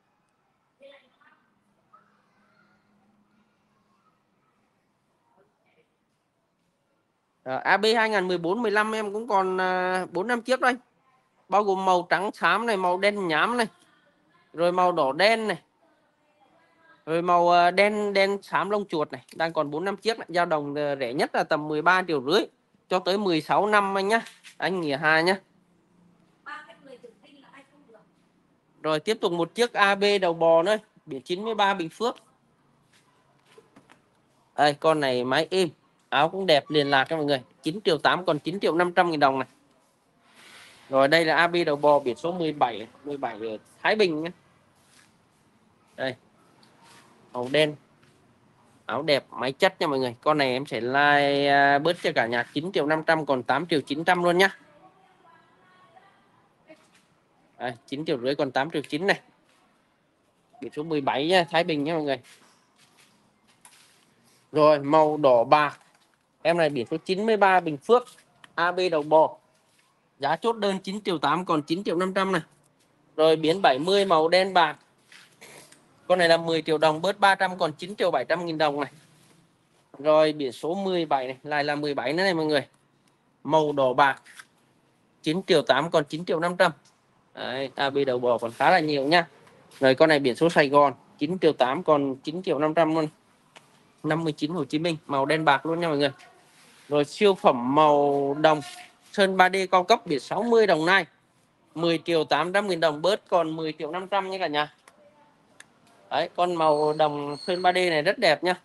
AB 2014 15 em cũng còn 4 năm chiếc đây. Bao gồm màu trắng xám này, màu đen nhám này. Rồi màu đỏ đen này. Rồi màu đen xám lông chuột này, đang còn 4 năm chiếc này, dao động rẻ nhất là tầm 13 triệu rưỡi cho tới 16 năm anh nhá. Anh Nghĩa Hà nhá. Rồi tiếp tục một chiếc AB đầu bò nữa, biển 93 Bình Phước. Đây, con này máy êm, áo cũng đẹp liền lạc cho mọi người. 9 triệu 8 còn 9 triệu 500 nghìn đồng này. Rồi đây là AB đầu bò biển số 17 ở Thái Bình nhé. Đây. Màu đen. Áo đẹp, máy chất nha mọi người. Con này em sẽ like bớt cho cả nhà 9 triệu 500 còn 8 triệu 900 luôn nhá. Đây, 9 triệu rưỡi còn 8 triệu 9 này. Biển số 17 nha, Thái Bình nha mọi người. Rồi màu đỏ bạc. Em này biển số 93 Bình Phước. AB đầu bò. Giá chốt đơn 9 triệu 8 còn 9 triệu 500 này. Rồi biển 70 màu đen bạc. Con này là 10 triệu đồng bớt 300 còn 9 triệu 700 nghìn đồng này. Rồi biển số 17 này, lại là 17 nữa này mọi người. Màu đỏ bạc. 9 triệu 8 còn 9 triệu 500. Đấy, AB đầu bò còn khá là nhiều nha. Rồi con này biển số Sài Gòn 9 triệu 8 còn 9 triệu 500 luôn. 59 Hồ Chí Minh, màu đen bạc luôn nha mọi người. Rồi siêu phẩm màu đồng sơn 3D cao cấp biển 60 Đồng Nai 10 triệu 800 nghìn đồng, bớt còn 10 triệu 500 nha cả nhà. Đấy, con màu đồng sơn 3D này rất đẹp nha.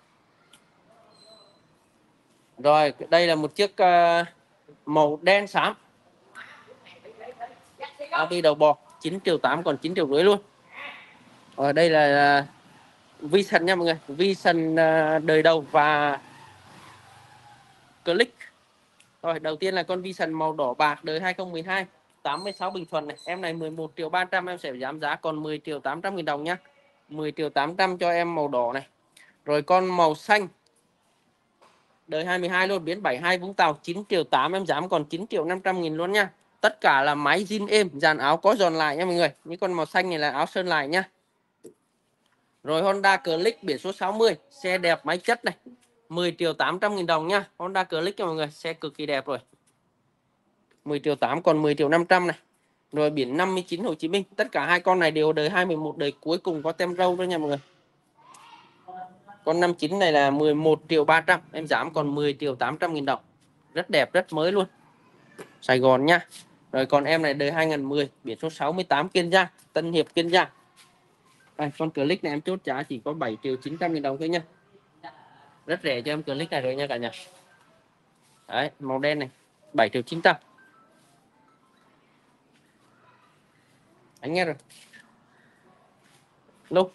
Rồi đây là một chiếc màu đen xám AB đầu bò 9 triệu 8 còn 9 triệu rưỡi luôn. Ở đây là Vision nha mọi người, Vision đời đầu và Click. Rồi đầu tiên là con Vision màu đỏ bạc đời 2012 86 bình thuần này, em này 11 triệu 300, em sẽ giảm giá còn 10 triệu 800 nghìn đồng nhá. 10 triệu 800 cho em màu đỏ này. Rồi con màu xanh đời 22 luôn, biến 72 Vũng Tàu 9 triệu 8, em giảm còn 9 triệu 500 nghìn luôn nha. Tất cả là máy zin êm, dàn áo có giòn lại nha mọi người. Những con màu xanh này là áo sơn lại nhá. Rồi Honda Click biển số 60, xe đẹp máy chất này, 10 triệu 800 nghìn đồng nha. Honda Click nha mọi người, xe cực kỳ đẹp rồi. 10 triệu 8 còn 10 triệu 500 này. Rồi biển 59 Hồ Chí Minh, tất cả hai con này đều đời 2011, đời cuối cùng có tem râu đó nha mọi người. Con 59 này là 11 triệu 300, em giảm còn 10 triệu 800 nghìn đồng. Rất đẹp, rất mới luôn. Sài Gòn nha. Rồi còn em này đời 2010, biển số 68 Kiên Giang, Tân Hiệp Kiên Giang. Đây, con Click này em chốt giá chỉ có 7 triệu 900 nghìn đồng thôi nha. Rất rẻ cho em Click này rồi nha cả nhà. Đấy, màu đen này, 7 triệu 900. Anh nghe rồi. Lúc.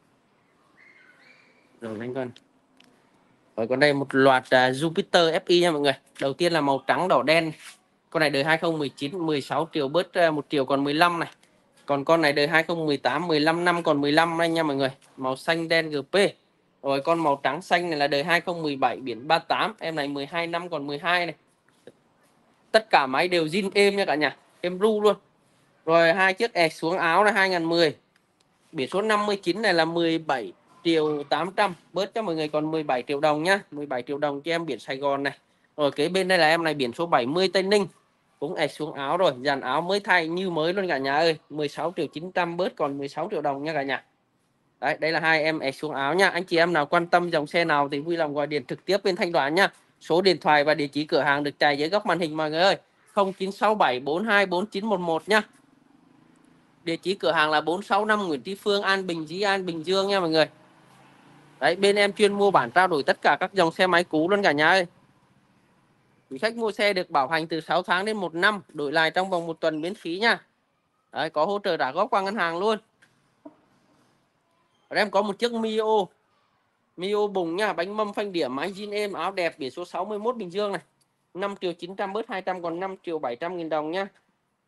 Rồi anh con. Rồi còn đây một loạt Jupiter FI nha mọi người. Đầu tiên là màu trắng đỏ đen. Con này đời 2019 16 triệu, bớt 1 triệu còn 15 này. Còn con này đời 2018 15 năm còn 15 đây nha mọi người. Màu xanh đen GP. Rồi con màu trắng xanh này là đời 2017 biển 38, em này 12 năm còn 12 này. Tất cả máy đều zin êm nha cả nhà, êm ru luôn. Rồi hai chiếc ẹt xuống áo là 2010. Biển số 59 này là 17 triệu 800, bớt cho mọi người còn 17 triệu đồng nhá. 17 triệu đồng cho em biển Sài Gòn này. Rồi kế bên đây là em này biển số 70 Tây Ninh, cũng ẹt xuống áo rồi, dàn áo mới thay như mới luôn cả nhà ơi. 16 triệu 900, bớt còn 16 triệu đồng nha cả nhà. Đấy, đây là hai em ẹt xuống áo nha. Anh chị em nào quan tâm dòng xe nào thì vui lòng gọi điện trực tiếp bên thanh toán nha. Số điện thoại và địa chỉ cửa hàng được trải dưới góc màn hình mọi người ơi. 0967 42 4911 nhá. Địa chỉ cửa hàng là 465 Nguyễn Tri Phương, An Bình, Dĩ An, Bình Dương nha mọi người. Đấy, bên em chuyên mua bản trao đổi tất cả các dòng xe máy cũ luôn cả nhà ơi. Quý khách mua xe được bảo hành từ 6 tháng đến 1 năm, đổi lại trong vòng 1 tuần miễn phí nha. Đấy, có hỗ trợ trả góp qua ngân hàng luôn. Rồi em có một chiếc Mio. Mio bùng nha, bánh mâm phanh điểm, máy zin êm, áo đẹp, biển số 61 Bình Dương này. 5 triệu 900, bớt 200 còn 5 triệu 700 nghìn đồng nha.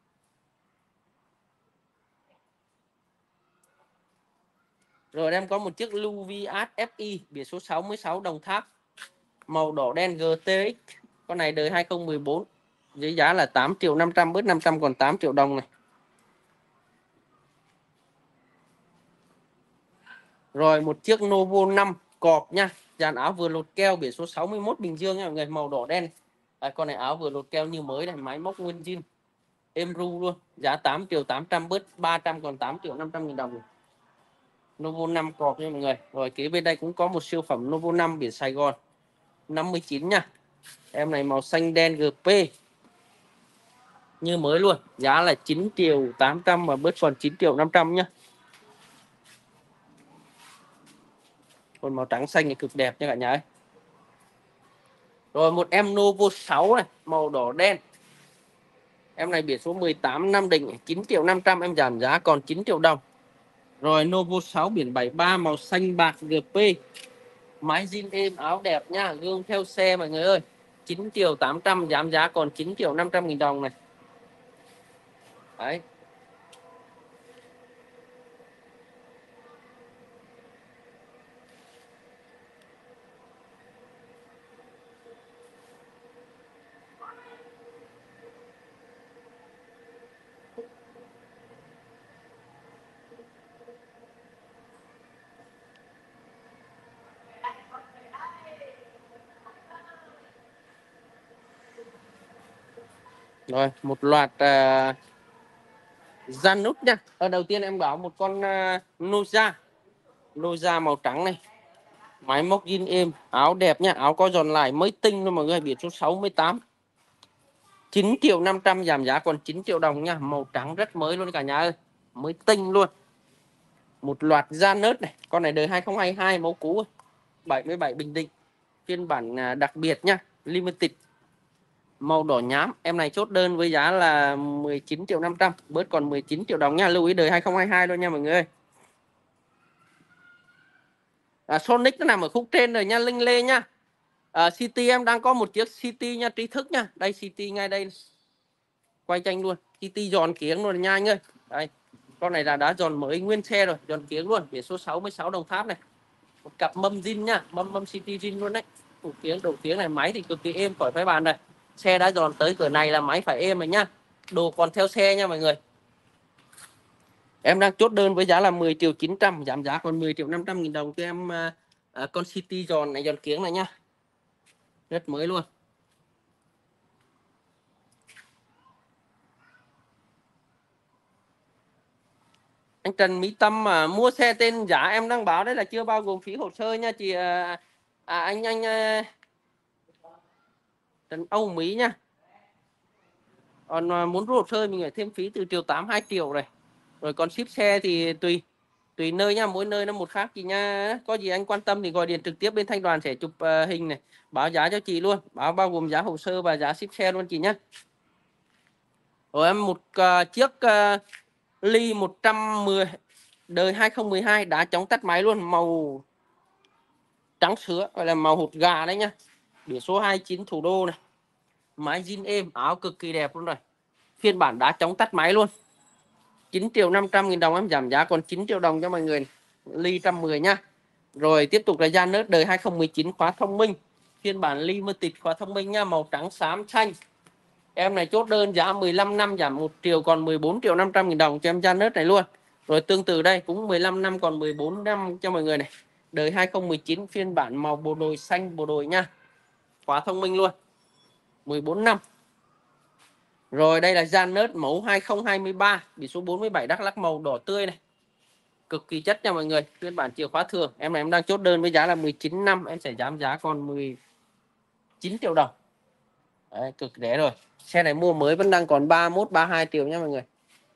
Rồi em có một chiếc Luvias FI biển số 66 Đồng Tháp, màu đỏ đen GTX. Con này đời 2014, với giá là 8 triệu 500, bớt 500 còn 8 triệu đồng này. Rồi một chiếc Novo 5 cọp nha, dàn áo vừa lột keo, biển số 61 Bình Dương nha mọi người, màu đỏ đen. Con này áo vừa lột keo như mới này, máy móc nguyên zin, êm ru luôn, giá 8 triệu 800, bớt 300 còn 8 triệu 500 nghìn đồng này. Novo 5 cọp nha mọi người. Rồi kế bên đây cũng có một siêu phẩm Novo 5 biển Sài Gòn 59 nha. Em này màu xanh đen GP như mới luôn, giá là 9 triệu 800 mà bớt còn 9 triệu 500 nhá. Còn màu trắng xanh này cực đẹp nha cả nhà ơi. Rồi một em Novo 6 này, màu đỏ đen. Em này biển số 18 Nam Định 9 triệu 500, em giảm giá còn 9 triệu đồng. Rồi Novo 6 biển 73 màu xanh bạc GP. Máy zin êm, áo đẹp nha, gương theo xe mọi người ơi. 9 triệu 800, giảm giá còn 9 triệu 500 nghìn đồng này. Đấy. Rồi một loạt Gian nút nha. Ở đầu tiên em bảo một con Noza màu trắng này. Máy móc zin êm, áo đẹp nha, áo có giòn lại mới tinh luôn mọi người, biển số 68. 9.500.000 giảm giá còn 9 triệu đồng nha, màu trắng rất mới luôn cả nhà ơi. Mới tinh luôn. Một loạt da nớt này, con này đời 2022 mẫu cũ 77 Bình Định. Phiên bản đặc biệt nha, limited. Màu đỏ nhám, em này chốt đơn với giá là 19.500.000, bớt còn 19 triệu đồng nha, lưu ý đời 2022 luôn nha mọi người ơi. Sonic nó nằm ở khúc trên rồi nha, Linh Lê nha. City em đang có một chiếc City nha, trí thức nha. Đây City ngay đây. Quay tranh luôn. City giòn kiếng luôn nha anh ơi. Đây. Con này là đã giòn mới nguyên xe rồi, giòn kiếng luôn, biển số 66 Đồng Tháp này. Một cặp mâm zin nha, mâm City zin luôn đấy. Đầu tiếng này máy thì cực kỳ êm khỏi phải bàn này. Xe đã giòn tới cửa này là máy phải êm rồi nhá. Đồ còn theo xe nha mọi người. Em đang chốt đơn với giá là 10.900.000, giảm giá còn 10.500.000 đồng cho em con City giòn này, giòn kiếng này nhá. Rất mới luôn. Anh Trần Mỹ Tâm mà mua xe tên giả em đang báo đấy là chưa bao gồm phí hồ sơ nha chị. Anh Trần Âu Mỹ nha. Còn muốn hồ sơ mình phải thêm phí từ 1.800.000 2 triệu rồi. Rồi còn ship xe thì tùy nơi nha, mỗi nơi nó một khác chị nha. Có gì anh quan tâm thì gọi điện trực tiếp bên thanh đoàn sẽ chụp hình này, báo giá cho chị luôn, bao gồm giá hồ sơ và giá ship xe luôn chị nhé. Rồi em một chiếc ly 110 đời 2012 đã chống tắt máy luôn, màu trắng sữa, gọi là màu hột gà đấy nhá. Biển số 29 Thủ Đô này. Máy zin êm, áo cực kỳ đẹp luôn rồi. Phiên bản đã chống tắt máy luôn. 9.500.000 đồng em giảm giá còn 9 triệu đồng cho mọi người. Ly 110 nhá. Rồi tiếp tục là Gian nớt đời 2019 khóa thông minh. Phiên bản limited khóa thông minh nha, màu trắng xám xanh. Em này chốt đơn giá 15 năm giảm 1 triệu còn 14.500.000 đồng cho em Gian nớt này luôn. Rồi tương tự đây cũng 15 năm còn 14 năm cho mọi người này. Đời 2019 phiên bản màu bộ đồi xanh bộ đồi nha. Khóa thông minh luôn. 14 năm. Rồi đây là Gian nớt mẫu 2023, biển số 47 Đắk Lắk màu đỏ tươi này. Cực kỳ chất nha mọi người, phiên bản chìa khóa thường. Em này em đang chốt đơn với giá là 19 năm, em sẽ giảm giá còn 19 triệu đồng. Đấy, cực rẻ rồi. Xe này mua mới vẫn đang còn 31 32 triệu nha mọi người.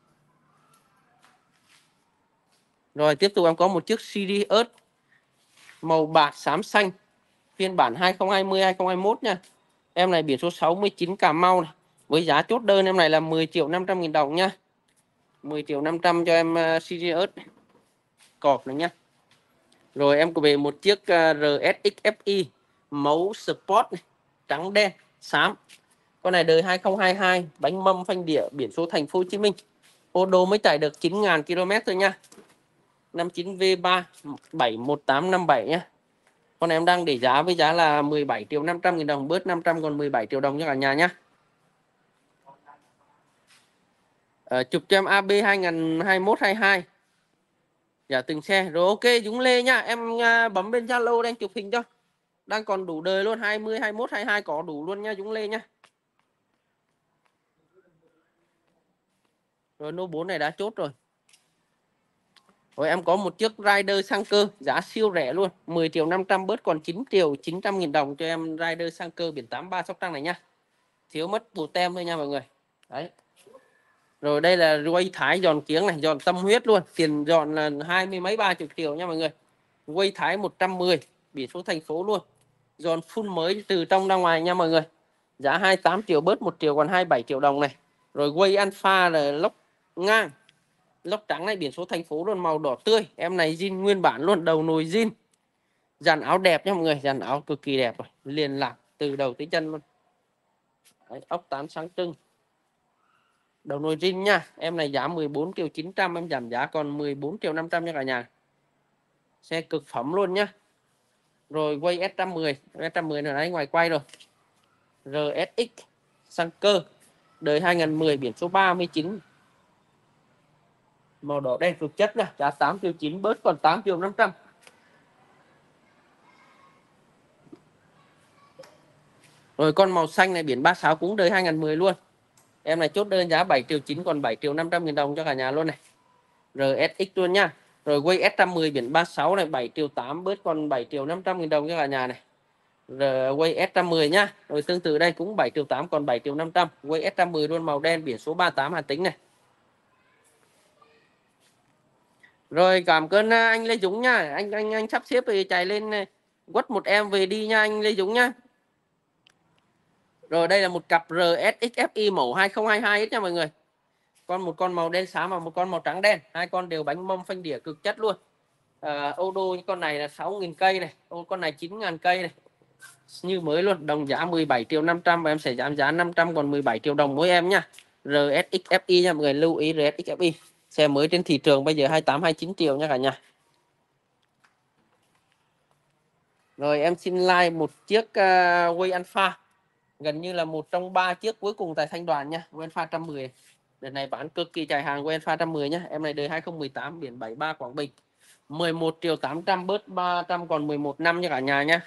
Rồi tiếp tục em có một chiếc Sirius màu bạc xám xanh, phiên bản 2020 2021 nha. Em này biển số 69 Cà Mau này. Với giá chốt đơn em này là 10.500.000 đồng nha. 10.500.000 cho em Sirius cọp này nhá. Rồi em có về một chiếc RSX FI mẫu Sport này, trắng đen xám. Con này đời 2022, bánh mâm phanh đĩa, biển số thành phố Hồ Chí Minh. Ô đô mới chạy được 9.000 km thôi nha. 59V3 71857 nhá. Con này em đang để giá với giá là 17.500.000 đồng, bớt 500 còn 17 triệu đồng cho cả nhà nhá. Chụp cho em AB 2021-22. Dạ từng xe. Rồi ok Dũng Lê nhá. Em bấm bên Zalo đang chụp hình cho. Đang còn đủ đời luôn, 20, 21, 22 có đủ luôn nha Dũng Lê nhá. Rồi nô 4 này đã chốt rồi. Rồi em có một chiếc Rider sang cơ, giá siêu rẻ luôn, 10.500.000 bớt còn 9.900.000 đồng cho em Rider sang cơ biển 83 Sóc Trăng này nhá. Thiếu mất bù tem thôi nha mọi người. Đấy. Rồi đây là quay thái giòn kiếng này, giòn tâm huyết luôn, tiền giòn là 20 mấy 30 triệu nha mọi người. Quay thái 110, biển số thành phố luôn. Giòn full mới từ trong ra ngoài nha mọi người. Giá 28 triệu bớt 1 triệu còn 27 triệu đồng này. Rồi quay alpha là lốc ngang, lốc trắng này, biển số thành phố luôn, màu đỏ tươi. Em này zin nguyên bản luôn, đầu nồi zin. Dàn áo đẹp nha mọi người, dàn áo cực kỳ đẹp rồi, liền lạc từ đầu tới chân luôn. Đấy, ốc tán sáng trưng. Đầu nồi zin nha. Em này giá 14.900.000, em giảm giá còn 14.500.000 cho cả nhà. Xe cực phẩm luôn nhá. Rồi quay S110, S110 ở đấy ngoài quay rồi. RSX sang cơ, đời 2010, biển số 39. Màu đỏ đen cực chất nha, giá 8.900.000 bớt còn 8.500.000. Rồi con màu xanh này biển 36 cũng đời 2010 luôn. Em này chốt đơn giá 7 triệu 9 còn 7 triệu 500 nghìn đồng cho cả nhà luôn này. RSX luôn nha. Rồi Way S110 biển 36 này 7 triệu 8 bớt còn 7 triệu 500 nghìn đồng cho cả nhà này. Way S110 nhá. Rồi tương tự đây cũng 7 triệu 8 còn 7 triệu 500. Way S110 luôn màu đen biển số 38 Hà Tĩnh này. Rồi cảm ơn anh Lê Dũng nha. Anh sắp xếp thì chạy lên quất một em về đi nha anh Lê Dũng nhá. Rồi đây là một cặp RSX FI mẫu 2022 nha mọi người. Một con màu đen xám và một con màu trắng đen, hai con đều bánh mâm phanh đĩa cực chất luôn. Ô đô con này là 6.000 cây này, con này 9.000 cây này, như mới luôn, đồng giá 17 triệu 500 và em sẽ giảm giá 500 còn 17 triệu đồng mỗi em nha. RSX FI nha mọi người, lưu ý RSX FI xe mới trên thị trường bây giờ 28 29 triệu nha cả nhà. Rồi em xin like một chiếc Way Alpha, gần như là một trong 3 chiếc cuối cùng tại Thanh Đoàn nha. Way Alpha 110 đợt này bán cực kỳ chạy hàng, Way Alpha 110 nhá. Em này đời 2018 biển 73 Quảng Bình, 11 triệu 800 bớt 300 còn 11 năm nha cả nhà nhá.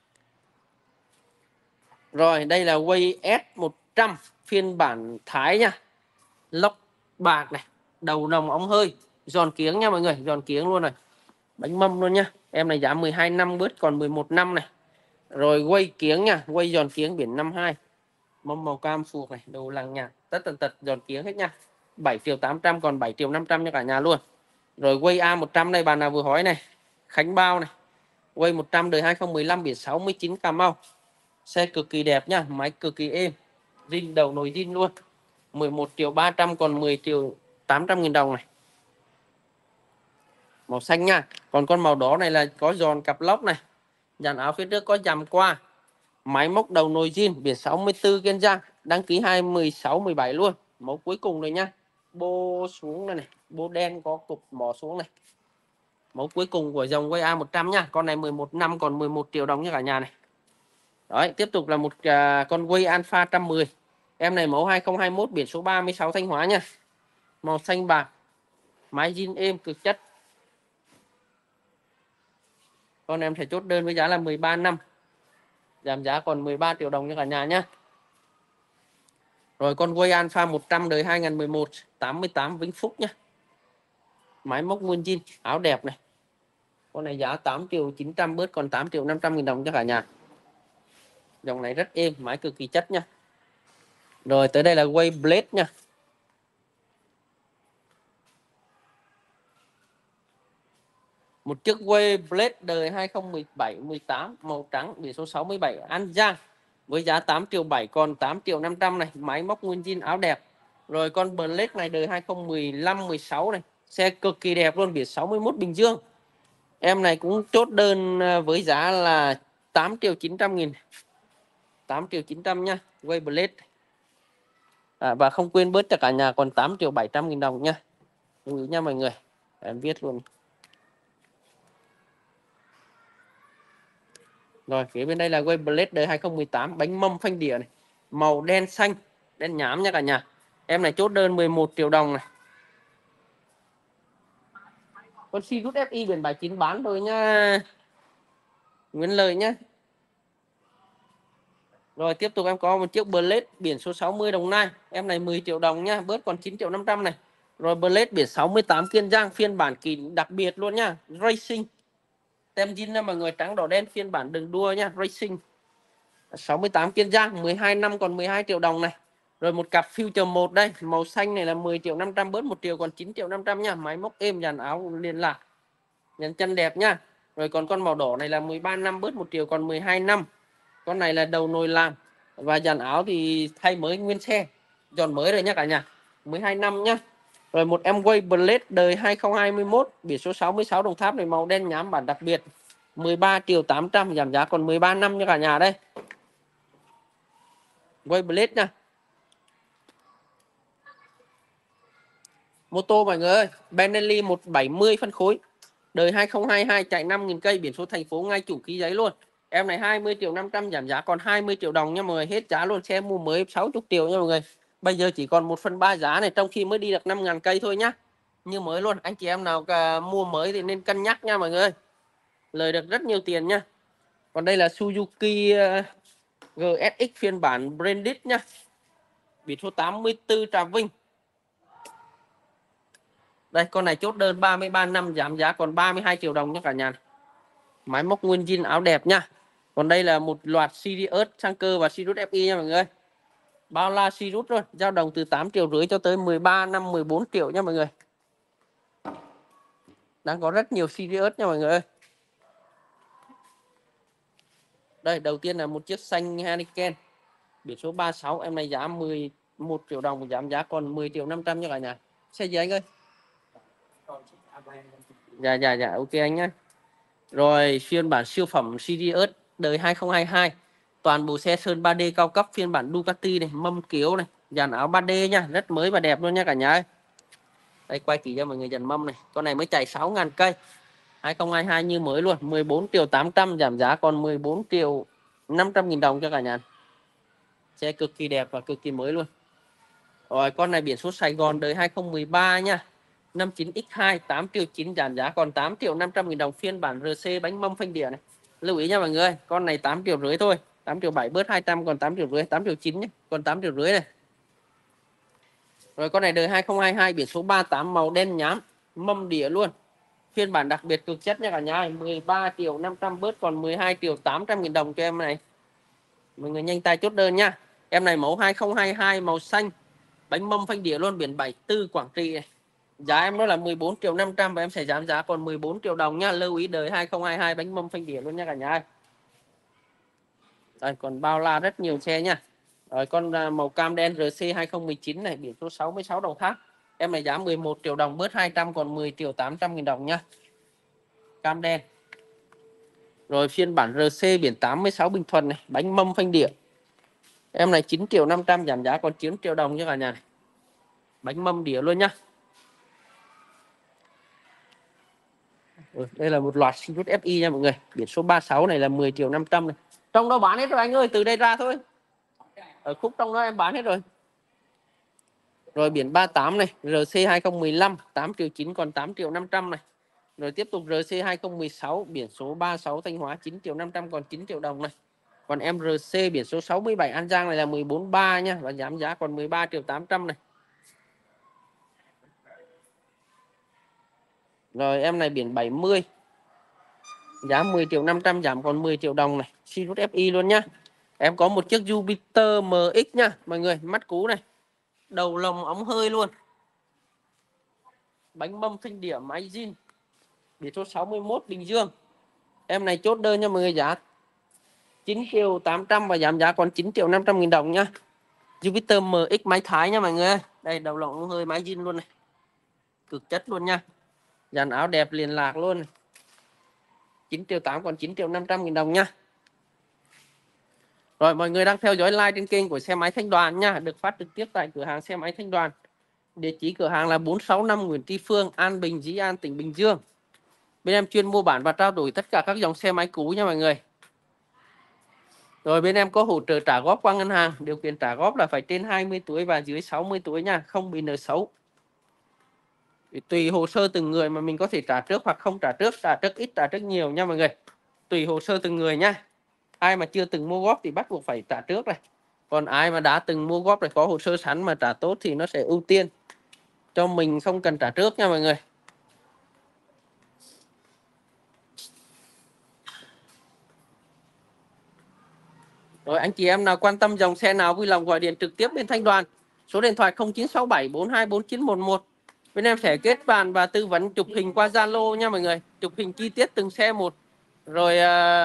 Rồi đây là Way S100 phiên bản Thái nha, lốc bạc này, đầu nòng ống hơi, giòn kiếng nha mọi người, giòn kiếng luôn rồi, bánh mâm luôn nhá. Em này giá 12 năm bớt còn 11 năm này. Rồi Way kiếng nha, Way giòn kiếng biển 52, mâm màu cam phuộc này, đồ lằng nhằng tất tần tật giòn kiếng hết nha. 7 triệu 800 còn 7 triệu 500 cho cả nhà luôn. Rồi Way A100 đây bạn nào vừa hỏi này, Khánh Bao này, Way 100 đời 2015 biển 69 Cà Mau, xe cực kỳ đẹp nhá, máy cực kỳ êm, zin đầu nồi zin luôn, 11 triệu 300 còn 10 triệu 800 nghìn đồng này, màu xanh nha. Còn con màu đỏ này là có giòn cặp lốc này, dàn áo phía trước có dằm qua, máy móc đầu nồi zin biển 64 Kiên Giang, đăng ký 2016 17 luôn, mẫu cuối cùng rồi nha. Bô xuống đây này, bô đen có cục mỏ xuống này, mẫu cuối cùng của dòng Way A100 nha. Con này 11 năm còn 11 triệu đồng nha cả nhà này. Đấy, tiếp tục là một con Way Alpha 110. Em này mẫu 2021 biển số 36 Thanh Hóa nha. Màu xanh bạc, máy zin êm cực chất. Con em sẽ chốt đơn với giá là 13 năm, giảm giá còn 13 triệu đồng cho cả nhà nhé. Rồi con Way Alpha 100 đời 2011 88 Vĩnh Phúc nhé. Máy móc nguyên zin, áo đẹp này. Con này giá 8 triệu 900 bớt còn 8 triệu 500 nghìn đồng cho cả nhà. Dòng này rất êm, máy cực kỳ chất nha. Rồi tới đây là Way Blade nha. Một chiếc Way Blade đời 2017-18 màu trắng biển số 67 An Giang với giá 8 triệu 7 còn 8 triệu 500 này, máy móc nguyên zin, áo đẹp. Rồi con Blade này đời 2015-16 này, xe cực kỳ đẹp luôn, biển 61 Bình Dương. Em này cũng chốt đơn với giá là 8 triệu 900 nghìn. 8 triệu 900 nha, Way Blade. Và không quên bớt cho cả nhà còn 8 triệu 700 nghìn đồng nha. Lưu ý nha mọi người. Em viết luôn. Rồi phía bên đây là Way Blade đời 2018 bánh mâm phanh đĩa này, màu đen xanh, đen nhám nha cả nhà. Em này chốt đơn 11 triệu đồng này. Con Sirius FI biển 79 bán rồi nha. Nguyên lời nhá. Rồi tiếp tục em có một chiếc Blade biển số 60 Đồng Nai. Em này 10 triệu đồng nha, bớt còn 9 triệu 500 này. Rồi Blade biển 68 Kiên Giang phiên bản kỳ đặc biệt luôn nha, Racing. Tem zin nha mọi người, trắng đỏ đen, phiên bản đường đua nha, Racing. 68 Kiên Giang 12 năm còn 12 triệu đồng này. Rồi một cặp Future 1 đây, màu xanh này là 10 triệu 500 bớt 1 triệu còn 9 triệu 500 nha, máy móc êm, dàn áo liền lạc, dàn chân đẹp nha. Rồi còn con màu đỏ này là 13 năm bớt 1 triệu còn 12 năm. Con này là đầu nồi làm và dàn áo thì thay mới nguyên xe, giòn mới rồi nhá cả nhà, 12 năm nhá. Rồi một em Way Blade đời 2021 biển số 66 Đồng Tháp này, màu đen nhám bản đặc biệt, 13 triệu 800 giảm giá còn 13 năm cho cả nhà đây. Way Blade nha. Mô tô mọi người ơi, Benelli 170 phân khối đời 2022 chạy 5.000 cây biển số thành phố ngay chủ ký giấy luôn. Em này 20 triệu 500 giảm giá còn 20 triệu đồng nha mọi người, hết giá luôn, xe mua mới 60 triệu nha mọi người. Bây giờ chỉ còn 1/3 giá này, trong khi mới đi được 5.000 cây thôi nhá. Như mới luôn, anh chị em nào mua mới thì nên cân nhắc nha mọi người ơi. Lời được rất nhiều tiền nha. Còn đây là Suzuki GSX phiên bản branded nhá. biển số 84 Trà Vinh. Đây con này chốt đơn 33 năm, giảm giá còn 32 triệu đồng nha cả nhà. Máy móc nguyên zin, áo đẹp nha. Còn đây là một loạt Sirius sang cơ và Sirius FI nha mọi người. Bao la Sirius rồi, dao động từ 8,5 triệu cho tới 13 năm 14 triệu nha mọi người. Đang có rất nhiều Sirius nha mọi người ơi. Đây đầu tiên là một chiếc xanh Hurricane biển số 36, em này giá 11 triệu đồng, giảm giá còn 10 triệu 500 nha cả nhà. Xe gì anh ơi? Dạ ok anh nhé. Rồi phiên bản siêu phẩm Sirius đời 2022, toàn bộ xe sơn 3D cao cấp, phiên bản Ducati này, mâm kiếu này, dàn áo 3D nha, rất mới và đẹp luôn nha cả nhà ơi. Đây quay kỹ cho mọi người dàn mâm này, con này mới chạy 6.000 cây, 2022 như mới luôn, 14 triệu 800, giảm giá còn 14 triệu 500 nghìn đồng cho cả nhà. Xe cực kỳ đẹp và cực kỳ mới luôn. Rồi con này biển số Sài Gòn đời 2013 nha, 59X2, 8 triệu 9, giảm giá còn 8 triệu 500 nghìn đồng, phiên bản RC bánh mâm phanh đĩa này. Lưu ý nha mọi người, con này 8 triệu rưỡi thôi, 8 triệu 7 bớt 200 còn 8 triệu rưỡi, 8 triệu 9 nhé, còn 8 triệu rưỡi này. Rồi con này đời 2022 biển số 38 màu đen nhám, mâm đĩa luôn. Phiên bản đặc biệt cực chất nha cả nhà, 13 triệu 500 bớt còn 12 triệu 800 nghìn đồng cho em này. Mọi người nhanh tay chốt đơn nha. Em này mẫu 2022 màu xanh, bánh mâm phanh đĩa luôn, biển 74 Quảng Trị này. Giá em đó là 14 triệu 500 và em sẽ giảm giá còn 14 triệu đồng nha. Lưu ý đời 2022 bánh mâm phanh đĩa luôn nha cả nhà. Rồi còn bao la rất nhiều xe nha. Rồi con màu cam đen RC 2019 này, biển số 66 Đồng Tháp. Em này giá 11 triệu đồng bớt 200 còn 10 triệu 800 nghìn đồng nha. Cam đen. Rồi phiên bản RC biển 86 Bình Thuận này, bánh mâm phanh đĩa. Em này 9 triệu 500, giảm giá còn 9 triệu đồng cho cả nhà này. Bánh mâm đĩa luôn nhá. Đây là một loạt Sirius FI nha mọi người. Biển số 36 này là 10 triệu 500 này. Trong đó bán hết rồi anh ơi, từ đây ra thôi. Ở khúc trong đó em bán hết rồi. Rồi biển 38 này, RC 2015, 8 triệu 9 còn 8 triệu 500 này. Rồi tiếp tục RC 2016, biển số 36 Thanh Hóa, 9 triệu 500 còn 9 triệu đồng này. Còn em RC biển số 67 An Giang này là 14.3 nha, và giảm giá còn 13 triệu 800 này. Rồi em này biển 70, giá 10 triệu 500, giảm còn 10 triệu đồng này. Sirius FI luôn nhá. Em có một chiếc Jupiter MX nha mọi người, mắt cú này, đầu lồng ống hơi luôn, bánh mâm phanh đĩa, máy zin, biển số 61 Bình Dương. Em này chốt đơn nha mọi người, giá 9 triệu 800 và giảm giá còn 9 triệu 500 nghìn đồng nhá. Jupiter MX máy Thái nha mọi người. Đây đầu lồng ống hơi, máy zin luôn này, cực chất luôn nha. Dàn áo đẹp liền lạc luôn này. 9 triệu 8 còn 9 triệu 500 nghìn đồng nha. Rồi mọi người đang theo dõi live trên kênh của xe máy Thanh Đoàn nha, được phát trực tiếp tại cửa hàng xe máy Thanh Đoàn. Địa chỉ cửa hàng là 465 Nguyễn Tri Phương, An Bình, Dĩ An, tỉnh Bình Dương. Bên em chuyên mua bán và trao đổi tất cả các dòng xe máy cũ nha mọi người. Rồi bên em có hỗ trợ trả góp qua ngân hàng, điều kiện trả góp là phải trên 20 tuổi và dưới 60 tuổi nha, không bị nợ xấu. Tùy hồ sơ từng người mà mình có thể trả trước hoặc không trả trước ít, trả trước nhiều nha mọi người. Tùy hồ sơ từng người nha. Ai mà chưa từng mua góp thì bắt buộc phải trả trước này. Còn ai mà đã từng mua góp rồi, có hồ sơ sẵn mà trả tốt thì nó sẽ ưu tiên cho mình, không cần trả trước nha mọi người. Rồi anh chị em nào quan tâm dòng xe nào vui lòng gọi điện trực tiếp bên Thanh Đoàn. Số điện thoại 0967 424911. Bên em sẽ kết bạn và tư vấn chụp hình qua Zalo nha mọi người. Chụp hình chi tiết từng xe một. Rồi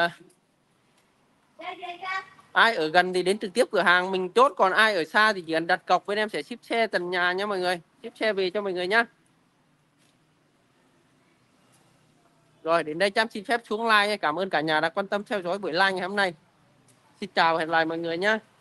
ai ở gần thì đến trực tiếp cửa hàng mình chốt, còn ai ở xa thì chỉ cần đặt cọc bên em sẽ ship xe tận nhà nha mọi người. Ship xe về cho mọi người nhá. Rồi đến đây Chăm xin phép xuống like. Cảm ơn cả nhà đã quan tâm theo dõi buổi live ngày hôm nay. Xin chào và hẹn gặp lại mọi người nhé.